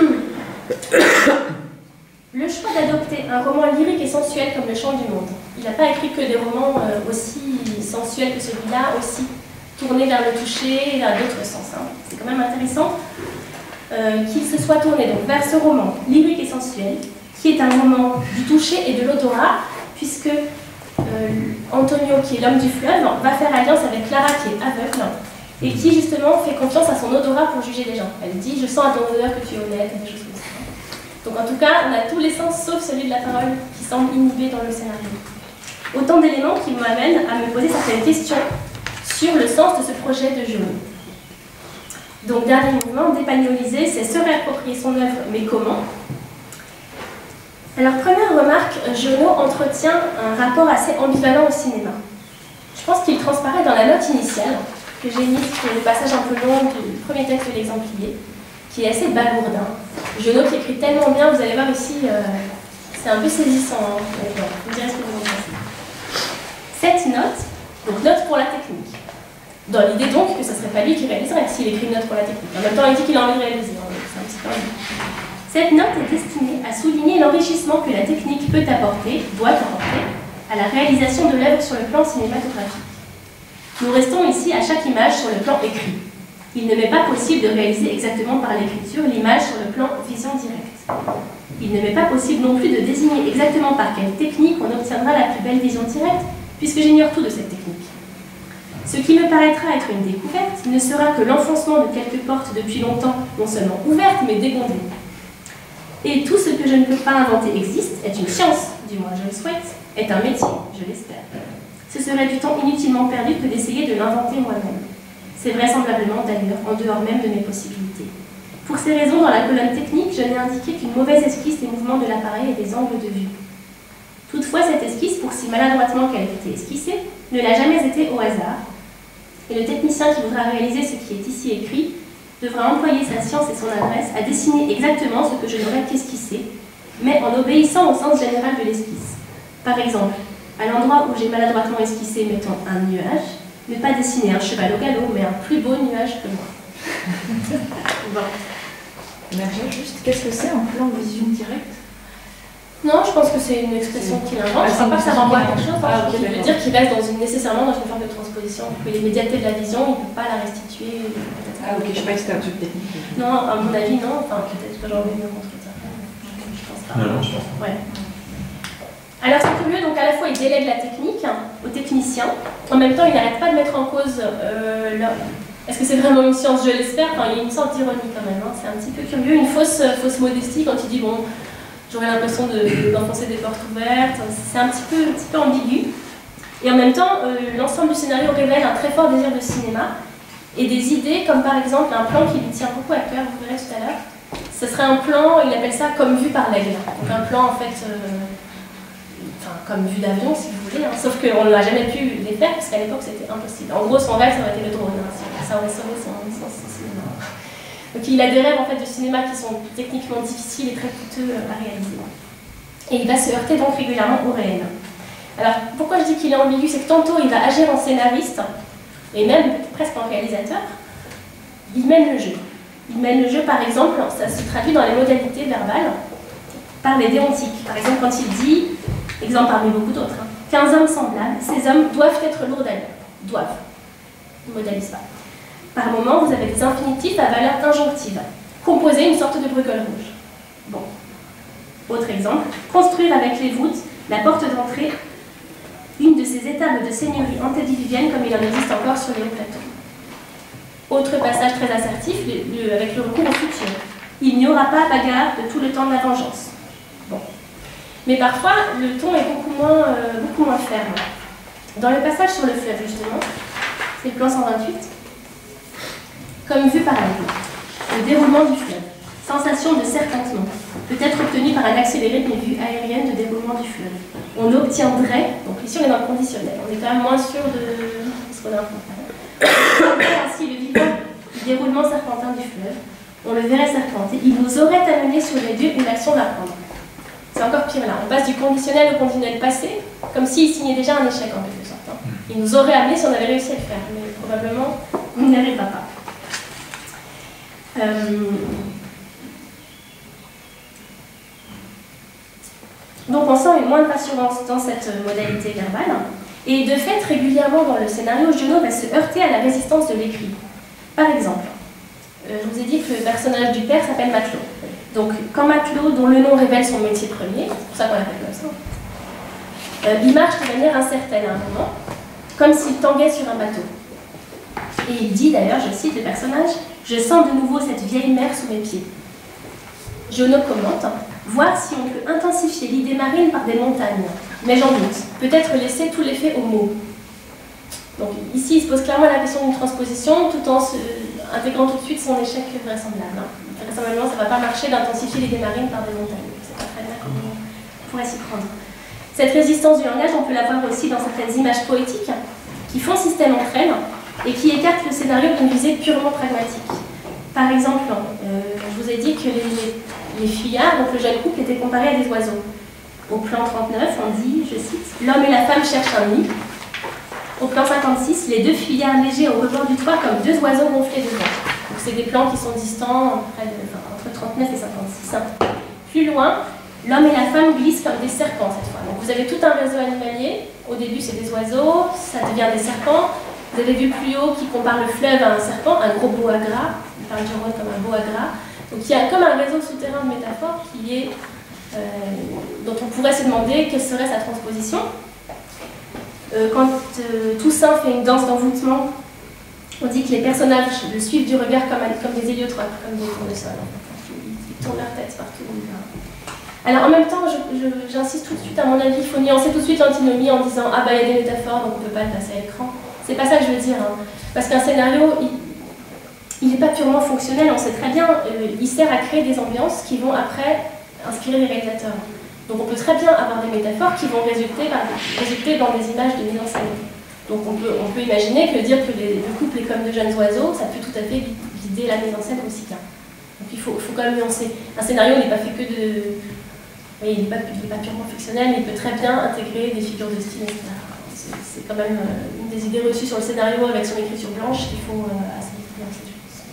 le choix d'adopter un roman lyrique et sensuel comme Le Chant du Monde. Il n'a pas écrit que des romans euh, aussi sensuels que celui-là, aussi tournés vers le toucher et vers d'autres sens. Hein. C'est quand même intéressant euh, qu'il se soit tourné donc, vers ce roman lyrique et sensuel, qui est un roman du toucher et de l'odorat, puisque euh, Antonio, qui est l'homme du fleuve, va faire alliance avec Clara, qui est aveugle, et qui justement fait confiance à son odorat pour juger les gens. Elle dit « Je sens à ton odeur que tu es honnête » et des choses comme ça. Donc en tout cas, on a tous les sens sauf celui de la parole qui semble inhibé dans le scénario. Autant d'éléments qui m'amènent à me poser certaines questions sur le sens de ce projet de Giono. Donc dernier mouvement, dépagnoliser, c'est se réapproprier son œuvre, mais comment? Alors première remarque, Giono entretient un rapport assez ambivalent au cinéma. Je pense qu'il transparaît dans la note initiale, que j'ai mise, qui est le passage un peu long du premier texte de l'exemplier, qui est assez balourdin. Giono qui écrit tellement bien, vous allez voir ici, euh, c'est un peu saisissant. Hein. Donc, ouais, vous me direz ce que vous en pensez. Cette note, donc note pour la technique. Dans l'idée donc que ce ne serait pas lui qui réaliserait s'il écrit une note pour la technique. En même temps, il dit qu'il a envie de réaliser. Hein, c'est un petit peu Cette note est destinée à souligner l'enrichissement que la technique peut apporter, doit apporter, à la réalisation de l'œuvre sur le plan cinématographique. Nous restons ici à chaque image sur le plan écrit. Il ne m'est pas possible de réaliser exactement par l'écriture l'image sur le plan vision directe. Il ne m'est pas possible non plus de désigner exactement par quelle technique on obtiendra la plus belle vision directe, puisque j'ignore tout de cette technique. Ce qui me paraîtra être une découverte ne sera que l'enfoncement de quelques portes depuis longtemps, non seulement ouvertes, mais dégondées. Et tout ce que je ne peux pas inventer existe, est une science, du moins je le souhaite, est un métier, je l'espère. Ce serait du temps inutilement perdu que d'essayer de l'inventer moi-même. C'est vraisemblablement d'ailleurs en dehors même de mes possibilités. Pour ces raisons, dans la colonne technique, je n'ai indiqué qu'une mauvaise esquisse des mouvements de l'appareil et des angles de vue. Toutefois, cette esquisse, pour si maladroitement qu'elle ait été esquissée, ne l'a jamais été au hasard, et le technicien qui voudra réaliser ce qui est ici écrit devra employer sa science et son adresse à dessiner exactement ce que je n'aurais qu'esquissé, mais en obéissant au sens général de l'esquisse. Par exemple, à l'endroit où j'ai maladroitement esquissé, mettons, un nuage, ne pas dessiner un cheval au galop, mais un plus beau nuage que moi. Bon. Merger, juste, qu'est-ce que c'est un plan de vision directe? Non, je pense que c'est une expression qu'il invente. Je ne crois pas que ça renvoie à quelque chose. Ah, okay, je veux dire qu'il reste dans une, nécessairement dans une forme de transposition. Que l'immédiateté de la vision, il ne peut pas la restituer. Ah ok, je ne sais pas que c'était un truc technique. Non, à mon avis, non. Enfin, peut-être que j'en ai mieux contre ça. Je pense pas. Non, non, je pense pas. Ouais. Alors c'est curieux, donc à la fois il délègue la technique aux techniciens, en même temps il n'arrête pas de mettre en cause euh, leur... Est-ce que c'est vraiment une science? Je l'espère. Enfin, il y a une sorte d'ironie quand même, hein. C'est un petit peu curieux, une fausse, fausse modestie quand il dit bon, j'aurais l'impression d'enfoncer de, des portes ouvertes, c'est un petit peu, un petit peu ambigu. Et en même temps, euh, l'ensemble du scénario révèle un très fort désir de cinéma et des idées comme par exemple un plan qui lui tient beaucoup à cœur, vous verrez tout à l'heure. Ce serait un plan, il appelle ça comme vu par l'aigle. Donc un plan en fait... Euh, Enfin, comme vue d'avion, si vous voulez, hein. Sauf qu'on n'a jamais pu les faire, parce qu'à l'époque, c'était impossible. En gros, son rêve, ça aurait été le drone, hein. Ça aurait sauvé son, son, son cinéma. Donc il a des rêves en fait, de cinéma qui sont techniquement difficiles et très coûteux à réaliser. Et il va se heurter donc régulièrement au réel. Alors, pourquoi je dis qu'il est ambigu? C'est que tantôt, il va agir en scénariste, et même presque en réalisateur. Il mène le jeu. Il mène le jeu, par exemple, ça se traduit dans les modalités verbales, par les déontiques. Par exemple, quand il dit... Exemple parmi beaucoup d'autres. Hein. quinze hommes semblables, ces hommes doivent être lourds d'allure. Doivent. Ne modalise pas. Par moment, vous avez des infinitifs à valeur injonctive. Composer une sorte de brugole rouge. Bon. Autre exemple. Construire avec les voûtes la porte d'entrée, une de ces étables de seigneurie antédiluvienne comme il en existe encore sur les hauts plateaux. Autre passage très assertif, le, le, avec le recours au futur. Il n'y aura pas bagarre de tout le temps de la vengeance. Bon. Mais parfois, le ton est beaucoup moins, euh, beaucoup moins ferme. Dans le passage sur le fleuve, justement, c'est le plan cent vingt-huit, comme vu par l'aigle, le déroulement du fleuve, sensation de serpentement, peut être obtenue par un accéléré d'une vue aérienne de déroulement du fleuve. On obtiendrait, donc ici on est dans le conditionnel, on est quand même moins sûr de ce qu'on a en train de faire. On obtiendrait ainsi le vivant du déroulement serpentin du fleuve, on le verrait serpenter, il nous aurait amené sur les lieux où l'action va prendre. C'est encore pire là, on passe du conditionnel au conditionnel passé, comme s'il signait déjà un échec en quelque sorte. Hein. Il nous aurait amené si on avait réussi à le faire, mais probablement on n'y arrivera pas. Euh... Donc on sent une moindre assurance dans cette modalité verbale, et de fait, régulièrement dans le scénario, Giono va se heurter à la résistance de l'écrit. Par exemple, euh, je vous ai dit que le personnage du père s'appelle Matelot. Donc, quand Matelot, dont le nom révèle son métier premier, c'est pour ça qu'on l'appelle comme ça, euh, il marche de manière incertaine à un moment, comme s'il tanguait sur un bateau. Et il dit d'ailleurs, je cite le personnage, « Je sens de nouveau cette vieille mer sous mes pieds ». Giono commente, « Voir si on peut intensifier l'idée marine par des montagnes, mais j'en doute, peut-être laisser tout l'effet aux mots. » Donc ici, il se pose clairement la question d'une transposition, tout en se, intégrant tout de suite son échec vraisemblable. Hein. Vraisemblablement, ça ne va pas marcher d'intensifier l'idée marine par des montagnes. C'est pas très bien comment on pourrait s'y prendre. Cette résistance du langage, on peut la voir aussi dans certaines images poétiques qui font système entre elles et qui écartent le scénario d'une visée purement pragmatique. Par exemple, euh, je vous ai dit que les, les, les fuyards, donc le jeune couple, étaient comparés à des oiseaux. Au plan trente-neuf, on dit, je cite, « L'homme et la femme cherchent un nid ». Au plan cinquante-six, les deux fuyards légers au rebord du toit comme deux oiseaux gonflés de vent. Donc c'est des plans qui sont distants près de, enfin, entre trente-neuf et cinquante-six. Plus loin, l'homme et la femme glissent comme des serpents cette fois. Donc vous avez tout un réseau animalier. Au début c'est des oiseaux, ça devient des serpents. Vous avez vu plus haut qui compare le fleuve à un serpent, un gros boa gras. Il parle du Rhône comme un boa gras. Donc il y a comme un réseau souterrain de métaphores qui est, euh, dont on pourrait se demander quelle serait sa transposition. Euh, quand euh, Toussaint fait une danse d'envoûtement, on dit que les personnages le suivent du regard comme, comme des héliotropes, comme des tournesols. En fait. Ils, ils tournent leur tête partout. Alors en même temps, j'insiste tout de suite, à mon avis, il faut nuancer tout de suite l'antinomie en disant « Ah bah il y a des métaphores, donc on ne peut pas le passer à l'écran ». C'est pas ça que je veux dire, hein. Parce qu'un scénario, il n'est pas purement fonctionnel, on sait très bien, euh, il sert à créer des ambiances qui vont après inspirer les réalisateurs. Donc on peut très bien avoir des métaphores qui vont résulter, par, résulter dans des images de mise en scène. Donc on peut, on peut imaginer que dire que les, le couple est comme de jeunes oiseaux, ça peut tout à fait guider la mise en scène aussi bien. Donc il faut, faut quand même nuancer. Un scénario n'est pas fait que de... Oui, il n'est pas, pas purement fictionnel, mais il peut très bien intégrer des figures de style, et cetera. C'est quand même euh, une des idées reçues sur le scénario avec son écriture blanche qu'il faut euh, assez nuancer, je pense.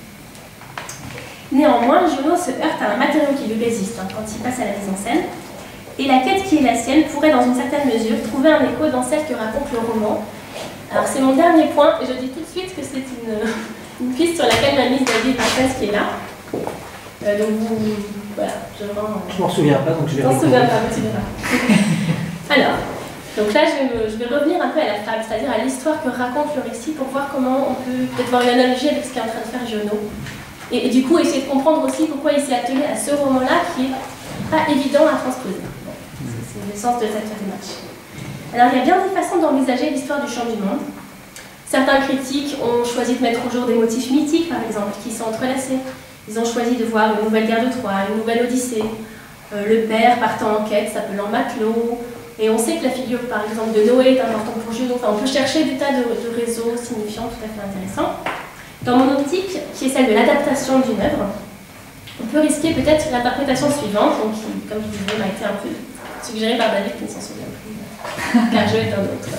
Néanmoins, Giono se heurte à un matériau qui lui résiste hein, quand il passe à la mise en scène. Et la quête qui est la sienne pourrait, dans une certaine mesure, trouver un écho dans celle que raconte le roman. Alors c'est mon dernier point, et je dis tout de suite que c'est une, une piste sur laquelle m'a mise David Martens qui est là. Euh, donc vous, voilà, je rends... Euh... Je m'en souviens pas, donc je vais... Je m'en souviens pas, mais tu verras. Alors, donc là je vais, me, je vais revenir un peu à la fable, c'est-à-dire à, à l'histoire que raconte le récit pour voir comment on peut peut-être voir une analogie avec ce qu'est en train de faire Giono. Et, et du coup essayer de comprendre aussi pourquoi il s'est attelé à ce roman-là qui est pas évident à transposer. C'est le sens de cette démarche. Alors il y a bien des façons d'envisager l'histoire du chant du monde. Certains critiques ont choisi de mettre au jour des motifs mythiques, par exemple, qui sont entrelacés. Ils ont choisi de voir une nouvelle guerre de Troie, une nouvelle Odyssée, euh, le père partant en quête s'appelant Matelot, et on sait que la figure, par exemple, de Noé est importante pour Juno. Enfin, on peut chercher des tas de, de réseaux signifiants tout à fait intéressants. Dans mon optique, qui est celle de l'adaptation d'une œuvre, on peut risquer peut-être l'interprétation suivante, donc qui, comme je disais, m'a été un peu suggérée par David, qui ne s'en souvient plus, car je est un autre.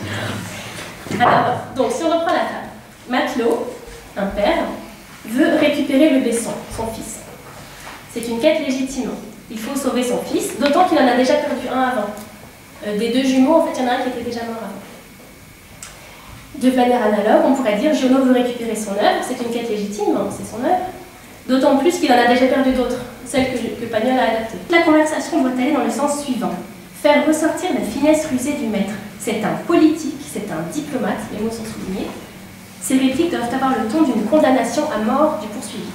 Alors, donc, si on reprend la table, Matelot, un père, veut récupérer le Besson, son fils. C'est une quête légitime. Il faut sauver son fils, d'autant qu'il en a déjà perdu un avant. Euh, des deux jumeaux, en fait, il y en a un qui était déjà mort avant. De manière analogue, on pourrait dire Giono veut récupérer son œuvre, c'est une quête légitime, hein, c'est son œuvre. D'autant plus qu'il en a déjà perdu d'autres, celles que, que Pagnol a adaptées. La conversation doit aller dans le sens suivant. Faire ressortir la finesse rusée du maître. C'est un politique, c'est un diplomate, les mots sont soulignés. Ces répliques doivent avoir le ton d'une condamnation à mort du poursuivi.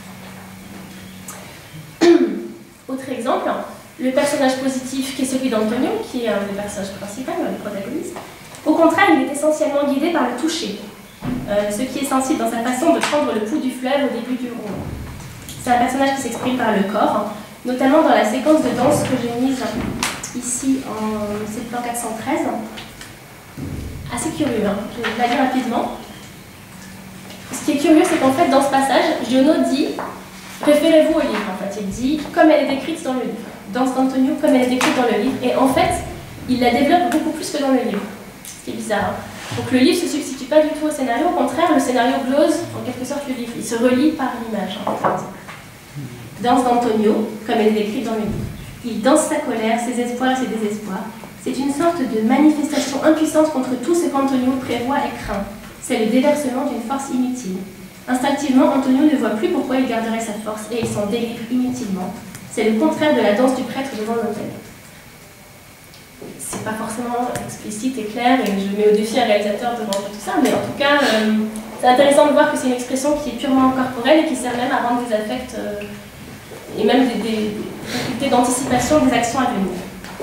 Autre exemple, le personnage positif qui est celui d'Antonio, qui est un des personnages principaux, le protagoniste. Au contraire, il est essentiellement guidé par le toucher, euh, ce qui est sensible dans sa façon de prendre le pouls du fleuve au début du roman. C'est un personnage qui s'exprime par le corps, notamment dans la séquence de danse que j'ai mise ici, en c'est le plan quatre cent treize. Assez curieux, hein. Je vais la lire rapidement. Ce qui est curieux, c'est qu'en fait, dans ce passage, Giono dit « Référez-vous au livre ». En fait, il dit « Comme elle est décrite dans le livre ». Danse d'Antonio, comme elle est décrite dans le livre. Et en fait, il la développe beaucoup plus que dans le livre. Ce qui est bizarre. Hein. Donc le livre ne se substitue pas du tout au scénario. Au contraire, le scénario glose en quelque sorte le livre. Il se relie par l'image, en fait. Danse d'Antonio, comme elle est décrite dans le livre. Il danse sa colère, ses espoirs et ses désespoirs. C'est une sorte de manifestation impuissante contre tout ce qu'Antonio prévoit et craint. C'est le déversement d'une force inutile. Instinctivement, Antonio ne voit plus pourquoi il garderait sa force et il s'en délivre inutilement. C'est le contraire de la danse du prêtre devant l'autel. C'est pas forcément explicite et clair, et je mets au défi un réalisateur de rendre tout ça, mais en tout cas, euh, c'est intéressant de voir que c'est une expression qui est purement corporelle et qui sert même à rendre des affects euh, et même des, des, des facultés d'anticipation des actions à venir.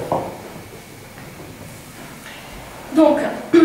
Donc,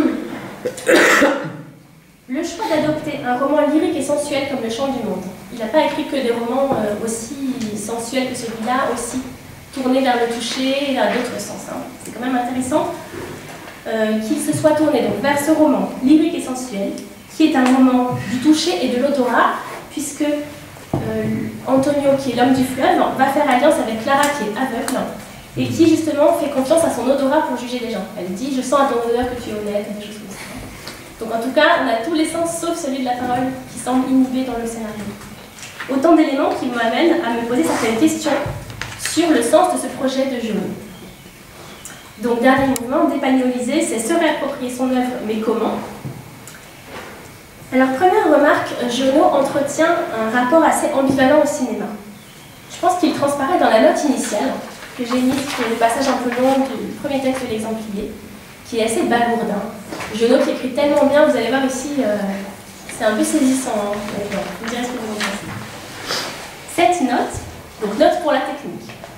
le choix d'adopter un roman lyrique et sensuel comme Le Chant du Monde. Il n'a pas écrit que des romans euh, aussi sensuels que celui-là, aussi tournés vers le toucher et à d'autres sens. Hein. C'est quand même intéressant euh, qu'il se soit tourné donc, vers ce roman lyrique et sensuel, qui est un roman du toucher et de l'odorat, puisque euh, Antonio, qui est l'homme du fleuve, va faire alliance avec Clara, qui est aveugle, et qui justement fait confiance à son odorat pour juger les gens. Elle dit « je sens à ton odeur que tu es honnête », des choses comme ça. Donc en tout cas, on a tous les sens sauf celui de la parole qui semble inhibé dans le scénario. Autant d'éléments qui m'amènent à me poser certaines questions sur le sens de ce projet de Giono. Donc dernier mouvement, dépagnoliser, c'est se réapproprier son œuvre, mais comment? Alors première remarque, Giono entretient un rapport assez ambivalent au cinéma. Je pense qu'il transparaît dans la note initiale, que j'ai mise, qui est le passage un peu long du premier texte de l'exemplier, qui est assez balourdin. Giono qui écrit tellement bien, vous allez voir ici, euh, c'est un peu saisissant. Hein. Vous me direz ce que vous en pensez. Cette note, donc note pour la technique.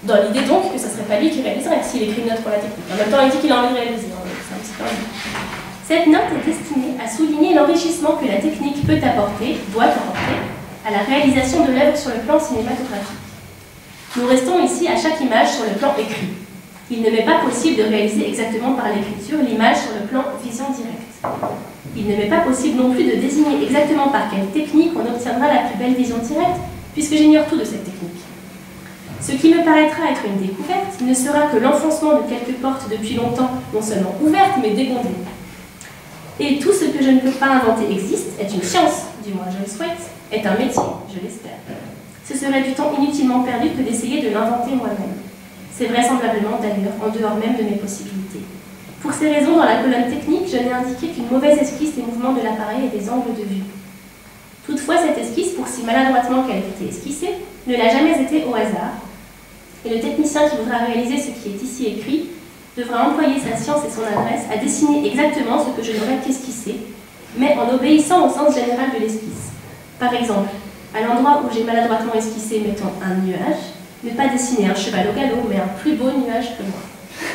Dans l'idée donc que ce ne serait pas lui qui réaliserait s'il écrit une note pour la technique. En même temps, il dit qu'il a envie de réaliser. Hein, c'est un petit peu envie. Cette note est destinée à souligner l'enrichissement que la technique peut apporter, doit apporter, à la réalisation de l'œuvre sur le plan cinématographique. Nous restons ici à chaque image sur le plan écrit. Il ne m'est pas possible de réaliser exactement par l'écriture l'image sur le plan vision directe. Il ne m'est pas possible non plus de désigner exactement par quelle technique on obtiendra la plus belle vision directe, puisque j'ignore tout de cette technique. Ce qui me paraîtra être une découverte ne sera que l'enfoncement de quelques portes depuis longtemps, non seulement ouvertes, mais dégondées. Et tout ce que je ne peux pas inventer existe, est une science, du moins je le souhaite, est un métier, je l'espère. Ce serait du temps inutilement perdu que d'essayer de l'inventer moi-même. C'est vraisemblablement d'ailleurs en dehors même de mes possibilités. Pour ces raisons, dans la colonne technique, je n'ai indiqué qu'une mauvaise esquisse des mouvements de l'appareil et des angles de vue. Toutefois, cette esquisse, pour si maladroitement qu'elle ait été esquissée, ne l'a jamais été au hasard, et le technicien qui voudra réaliser ce qui est ici écrit devra employer sa science et son adresse à dessiner exactement ce que je n'aurais qu'esquissé, mais en obéissant au sens général de l'esquisse. Par exemple, à l'endroit où j'ai maladroitement esquissé, mettons, un nuage, ne pas dessiner un cheval au galop, mais un plus beau nuage que moi.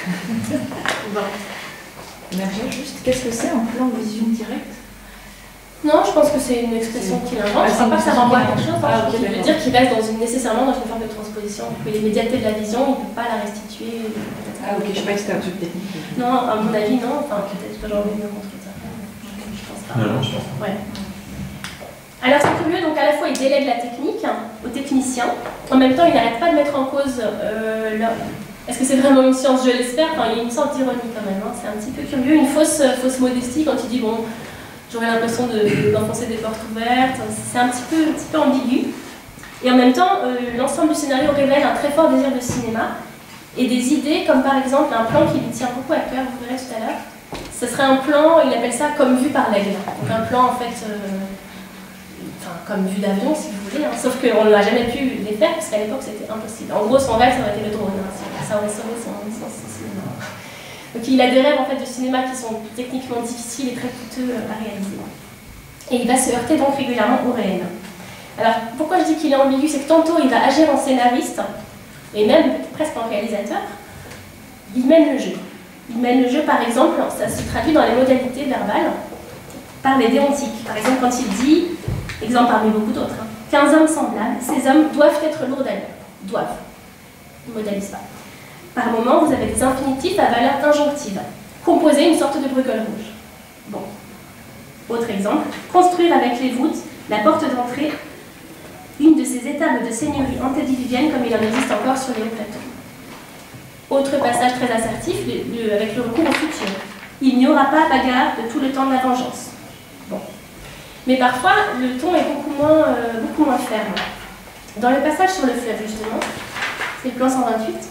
Bon. Merger, juste, qu'est-ce que c'est un plan vision directe? Non, je pense que c'est une expression qu'il invente. Je ne crois pas que ça renvoie à quelque chose. Ah, okay, je veux dire qu'il reste dans une, nécessairement dans une forme de transposition. Que l'immédiateté de la vision, il ne peut pas la restituer. Ah ok, je ne sais pas que c'était un truc technique. Non, à mon avis, non. Enfin, peut-être que j'en ai mieux contre ça. Je pense pas. Non, non, je pense pas. Ouais. Alors c'est curieux, donc à la fois il délègue la technique aux techniciens, en même temps il n'arrête pas de mettre en cause euh, leur... Est-ce que c'est vraiment une science? Je l'espère. Enfin, il y a une sorte d'ironie quand même, hein. C'est un petit peu curieux, une fausse, fausse modestie quand il dit bon, j'aurais l'impression d'enfoncer de, des portes ouvertes, c'est un petit peu, un petit peu ambigu. Et en même temps, euh, l'ensemble du scénario révèle un très fort désir de cinéma et des idées comme par exemple un plan qui lui tient beaucoup à cœur, vous verrez tout à l'heure. Ce serait un plan, il appelle ça comme vu par l'aigle. Donc un plan en fait... Euh, Enfin, comme vue d'avion, si vous voulez, hein. Sauf qu'on n'a jamais pu les faire, parce qu'à l'époque, c'était impossible. En gros, son rêve, ça aurait été le drone. Hein. Ça aurait sauvé son, son, son cinéma. Donc il a des rêves en fait, de cinéma qui sont techniquement difficiles et très coûteux à réaliser. Et il va se heurter donc régulièrement au réel. Alors, pourquoi je dis qu'il est ambigu? C'est que tantôt, il va agir en scénariste, et même presque en réalisateur. Il mène le jeu. Il mène le jeu, par exemple, ça se traduit dans les modalités verbales, par les déontiques. Par exemple, quand il dit... Exemple parmi beaucoup d'autres. Hein. quinze hommes semblables, ces hommes doivent être lourds d'allure. Doivent. Ils ne modélisent pas. Par moment, vous avez des infinitifs à valeur injonctive. Composer une sorte de brugole rouge. Bon. Autre exemple. Construire avec les voûtes la porte d'entrée, une de ces étables de seigneurie antédiluvienne comme il en existe encore sur les hauts plateaux. Autre passage très assertif, le, le, avec le recours au futur. Il n'y aura pas bagarre de tout le temps de la vengeance. Bon. Mais parfois, le ton est beaucoup moins, euh, beaucoup moins ferme. Dans le passage sur le fleuve, justement, c'est le plan cent vingt-huit,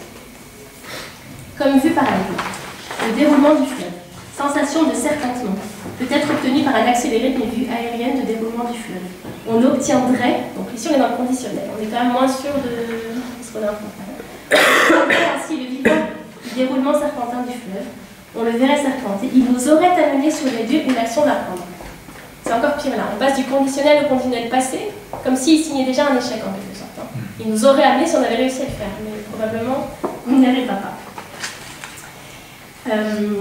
comme vu par l'aigle, le déroulement du fleuve, sensation de serpentement, peut être obtenue par un accéléré d'une vue aérienne de déroulement du fleuve. On obtiendrait, donc ici on est dans le conditionnel, on est quand même moins sûr de ce qu'on a en train de faire. On obtiendrait ainsi le vivant du déroulement serpentin du fleuve, on le verrait serpenter, il nous aurait amené sur les lieux où l'action va prendre. C'est encore pire là, on passe du conditionnel au conditionnel passé, comme s'il signait déjà un échec en quelque sorte. Hein. Il nous aurait amené si on avait réussi à le faire, mais probablement on n'y arrivera pas. Euh...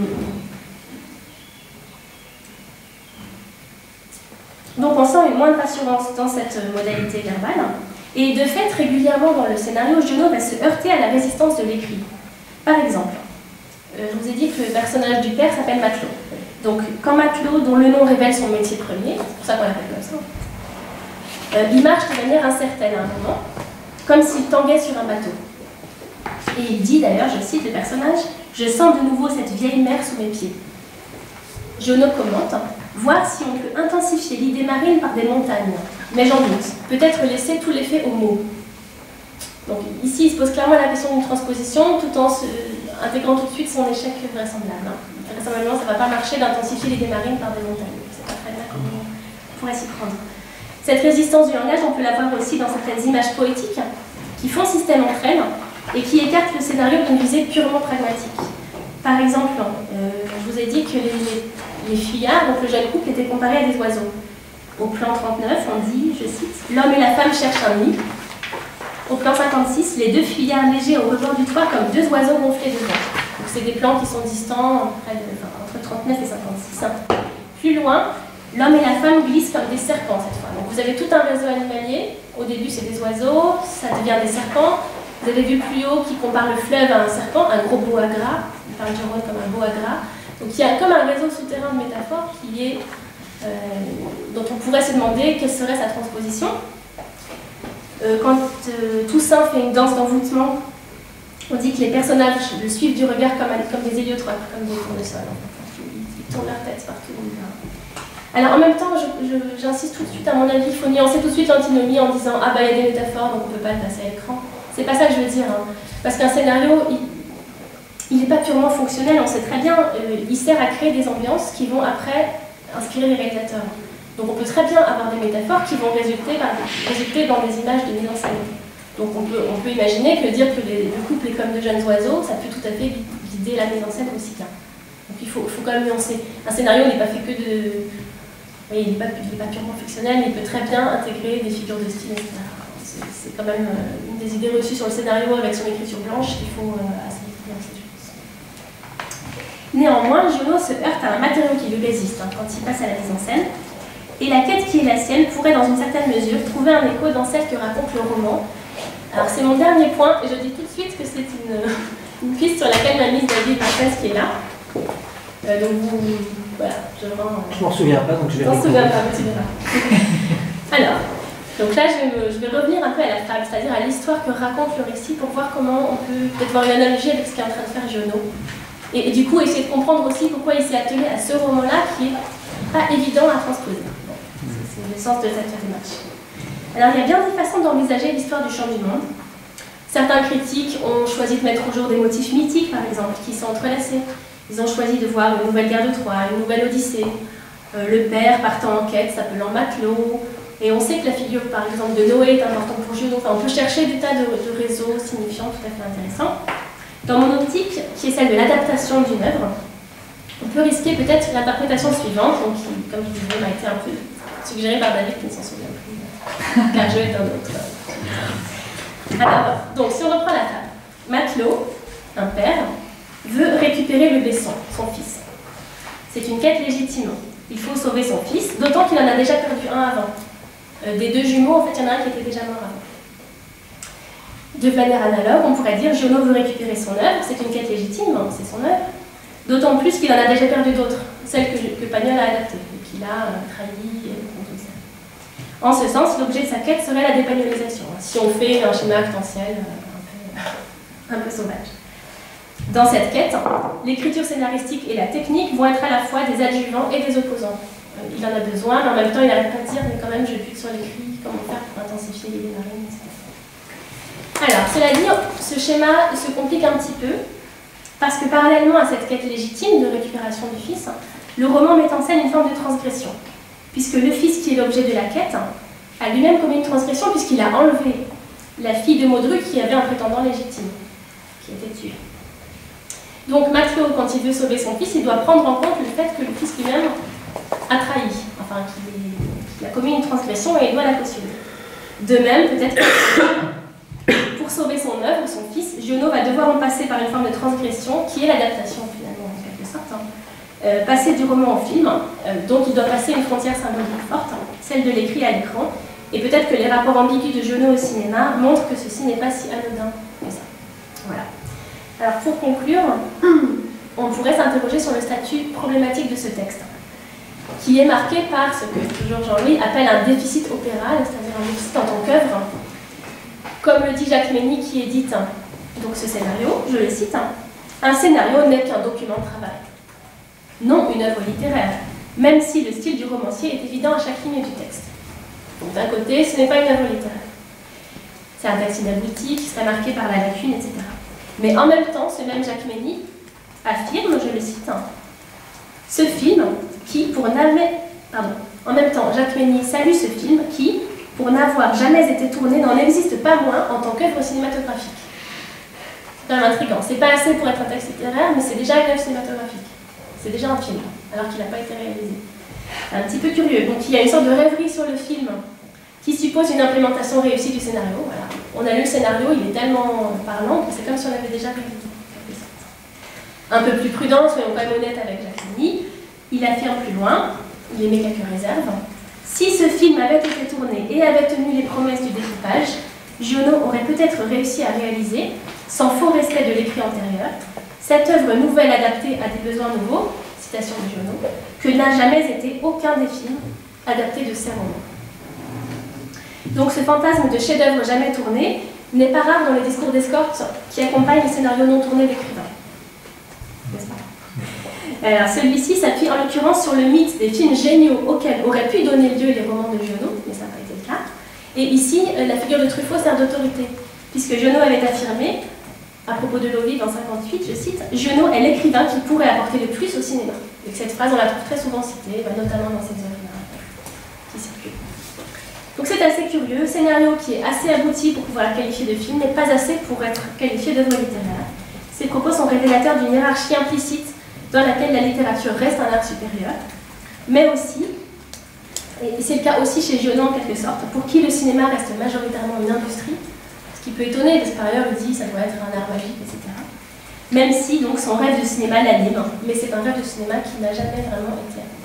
Donc on sent une moindre assurance dans cette modalité verbale, et de fait, régulièrement dans le scénario, Giono va se heurter à la résistance de l'écrit. Par exemple, euh, je vous ai dit que le personnage du père s'appelle Matelot. Donc, quand Matelot, dont le nom révèle son métier premier, c'est pour ça qu'on l'appelle comme ça, euh, il marche de manière incertaine à un moment, comme s'il tanguait sur un bateau. Et il dit d'ailleurs, je cite le personnage, « Je sens de nouveau cette vieille mer sous mes pieds ». Giono commente, « Voir si on peut intensifier l'idée marine par des montagnes. Mais j'en doute. Peut-être laisser tout l'effet aux mots. » Donc ici, il se pose clairement la question d'une transposition, tout en se, intégrant tout de suite son échec vraisemblable. Hein. Vraisemblablement, ça ne va pas marcher d'intensifier l'idée marine par des montagnes. C'est pas très bien comment on pourrait s'y prendre. Cette résistance du langage, on peut la voir aussi dans certaines images poétiques qui font système entre elles et qui écartent le scénario d'une visée purement pragmatique. Par exemple, euh, je vous ai dit que les, les fuyards, donc le jeune couple, étaient comparés à des oiseaux. Au plan trente-neuf, on dit, je cite, « L'homme et la femme cherchent un nid ». au plan cinquante-six, les deux fuyards légers au rebord du toit comme deux oiseaux gonflés de vent. Donc c'est des plans qui sont distants près de, enfin, entre trente-neuf et cinquante-six. Plus loin, l'homme et la femme glissent comme des serpents cette fois. Donc vous avez tout un réseau animalier. Au début c'est des oiseaux, ça devient des serpents. Vous avez vu plus haut qui compare le fleuve à un serpent, un gros boa gras. On parle du Rhône comme un boa gras. Donc il y a comme un réseau souterrain de métaphores qui est, euh, dont on pourrait se demander quelle serait sa transposition. Euh, quand euh, Toussaint fait une danse d'envoûtement, on dit que les personnages le suivent du regard comme, comme des héliotropes, comme des tournesols. Ils tournent leur tête partout. Alors en même temps, j'insiste tout de suite, à mon avis, il faut nuancer tout de suite l'antinomie en disant « Ah bah il y a des métaphores, donc on ne peut pas le passer à l'écran ». C'est pas ça que je veux dire, hein. Parce qu'un scénario, il n'est pas purement fonctionnel, on sait très bien, euh, il sert à créer des ambiances qui vont après inspirer les réalisateurs. Donc on peut très bien avoir des métaphores qui vont résulter, bah, résulter dans des images de mise en scène. Donc on peut, on peut imaginer que dire que les, le couple est comme de jeunes oiseaux, ça peut tout à fait guider la mise en scène aussi bien. Donc il faut, faut quand même nuancer. Un scénario n'est pas fait que de... Oui, il n'est pas, pas purement fictionnel, mais il peut très bien intégrer des figures de style, et cetera. C'est quand même une des idées reçues sur le scénario avec son écriture blanche qu'il faut euh, assez nuancer, je pense. Néanmoins, Giono se heurte à un matériau qui lui résiste hein, quand il passe à la mise en scène. Et la quête qui est la sienne pourrait, dans une certaine mesure, trouver un écho dans celle que raconte le roman. Alors c'est mon dernier point, et je dis tout de suite que c'est une, une piste sur laquelle m'a mise David Martens qui est là. Euh, donc vous, voilà, je rends... Euh... Je m'en souviens pas, donc je vais... Je m'en souviens pas, mais tu verras. Alors, donc là je vais, me, je vais revenir un peu à la fable, c'est-à-dire à, à l'histoire que raconte le récit pour voir comment on peut peut-être voir une analogie avec ce qu'est en train de faire Giono. Et, et du coup essayer de comprendre aussi pourquoi il s'est attelé à ce roman-là qui est pas évident à transposer. Bon, c'est le sens de cette démarche. Alors il y a bien des façons d'envisager l'histoire du chant du monde. Certains critiques ont choisi de mettre au jour des motifs mythiques, par exemple, qui sont entrelacés. Ils ont choisi de voir une nouvelle guerre de Troie, une nouvelle Odyssée, euh, le père partant en quête s'appelant matelot, et on sait que la figure, par exemple, de Noé est importante pour Giono. Enfin, on peut chercher des tas de, de réseaux signifiants tout à fait intéressants. Dans mon optique, qui est celle de l'adaptation d'une œuvre, on peut risquer peut-être l'interprétation suivante, donc qui, comme je disais, m'a été un peu suggérée par David, qui ne s'en souvient plus, car je est un autre. Alors, donc, si on reprend la table, matelot, un père, veut récupérer le Besson, son fils. C'est une quête légitime. Il faut sauver son fils, d'autant qu'il en a déjà perdu un avant. Euh, des deux jumeaux, en fait, il y en a un qui était déjà mort avant. De manière analogue, on pourrait dire Giono veut récupérer son œuvre, c'est une quête légitime, hein, c'est son œuvre, d'autant plus qu'il en a déjà perdu d'autres, celles que, que Pagnol a adaptées, et qu'il a euh, trahi et tout ça. En ce sens, l'objet de sa quête serait la dépagnolisation, hein, si on fait un schéma actantiel euh, un, peu, un peu sauvage. Dans cette quête, l'écriture scénaristique et la technique vont être à la fois des adjuvants et des opposants. Euh, il en a besoin, mais en même temps, il n'arrête pas de dire, mais quand même, je bute sur l'écrit, comment faire pour intensifier les marines, et cetera. Alors, cela dit, ce schéma se complique un petit peu, parce que parallèlement à cette quête légitime de récupération du fils, le roman met en scène une forme de transgression, puisque le fils qui est l'objet de la quête a lui-même commis une transgression, puisqu'il a enlevé la fille de Modruc qui avait un prétendant légitime, qui était tué. Donc Matelot, quand il veut sauver son fils, il doit prendre en compte le fait que le fils lui-même a trahi, enfin qu'il qu'il a commis une transgression et il doit la cautionner. De même, peut-être que pour sauver son œuvre, son fils, Giono va devoir en passer par une forme de transgression qui est l'adaptation finalement en quelque sorte. Hein. Euh, passer du roman au film, euh, donc il doit passer une frontière symbolique forte, hein, celle de l'écrit à l'écran, et peut-être que les rapports ambigus de Giono au cinéma montrent que ceci n'est pas si anodin que ça. Voilà. Alors pour conclure, on pourrait s'interroger sur le statut problématique de ce texte, qui est marqué par ce que toujours Jean-Louis appelle un déficit opéral, c'est-à-dire un déficit en tant qu'œuvre. Comme le dit Jacques Mény qui édite donc ce scénario, je le cite, un scénario n'est qu'un document de travail, non une œuvre littéraire, même si le style du romancier est évident à chaque ligne du texte. Donc d'un côté, ce n'est pas une œuvre littéraire. C'est un texte inabouti qui serait marqué par la lacune, et cetera. Mais en même temps, ce même Jacques Mény affirme, je le cite, ce film qui, pour n'avoir... Pardon. En même temps, Jacques Mény salue ce film qui, pour n'avoir jamais été tourné, n'en existe pas moins en tant qu'œuvre cinématographique. C'est quand même intriguant. C'est pas assez pour être un texte littéraire, mais c'est déjà une œuvre cinématographique. C'est déjà un film, alors qu'il n'a pas été réalisé. Un petit peu curieux. Donc il y a une sorte de rêverie sur le film qui suppose une implémentation réussie du scénario. Voilà. On a lu le scénario, il est tellement parlant que c'est comme si on avait déjà réalisé. Un peu plus prudent, soyons quand même honnêtes avec Jacqueline, il affirme plus loin, il émet quelques réserves. Si ce film avait été tourné et avait tenu les promesses du découpage, Giono aurait peut-être réussi à réaliser, sans faux respect de l'écrit antérieur, cette œuvre nouvelle adaptée à des besoins nouveaux, citation de Giono, que n'a jamais été aucun des films adaptés de ces romans. Donc ce fantasme de chef-d'œuvre jamais tourné n'est pas rare dans les discours d'escorte qui accompagnent les scénarios non tournés d'écrivains. N'est-ce pas? Alors celui-ci s'appuie en l'occurrence sur le mythe des films géniaux auxquels auraient pu donner lieu les romans de Giono, mais ça n'a pas été le cas. Et ici, la figure de Truffaut sert d'autorité, puisque Giono avait affirmé, à propos de L'eau vive en cinquante-huit, je cite, « Giono est l'écrivain qui pourrait apporter le plus au cinéma ». Et cette phrase, on la trouve très souvent citée, notamment dans ses œuvres qui circulent. Donc c'est assez curieux, scénario qui est assez abouti pour pouvoir la qualifier de film, mais pas assez pour être qualifié d'œuvre littéraire. Ces propos sont révélateurs d'une hiérarchie implicite dans laquelle la littérature reste un art supérieur, mais aussi, et c'est le cas aussi chez Giono en quelque sorte, pour qui le cinéma reste majoritairement une industrie, ce qui peut étonner, parce que par ailleurs il dit ça doit être un art magique, et cetera. Même si donc son rêve de cinéma l'anime, mais c'est un rêve de cinéma qui n'a jamais vraiment été accompli.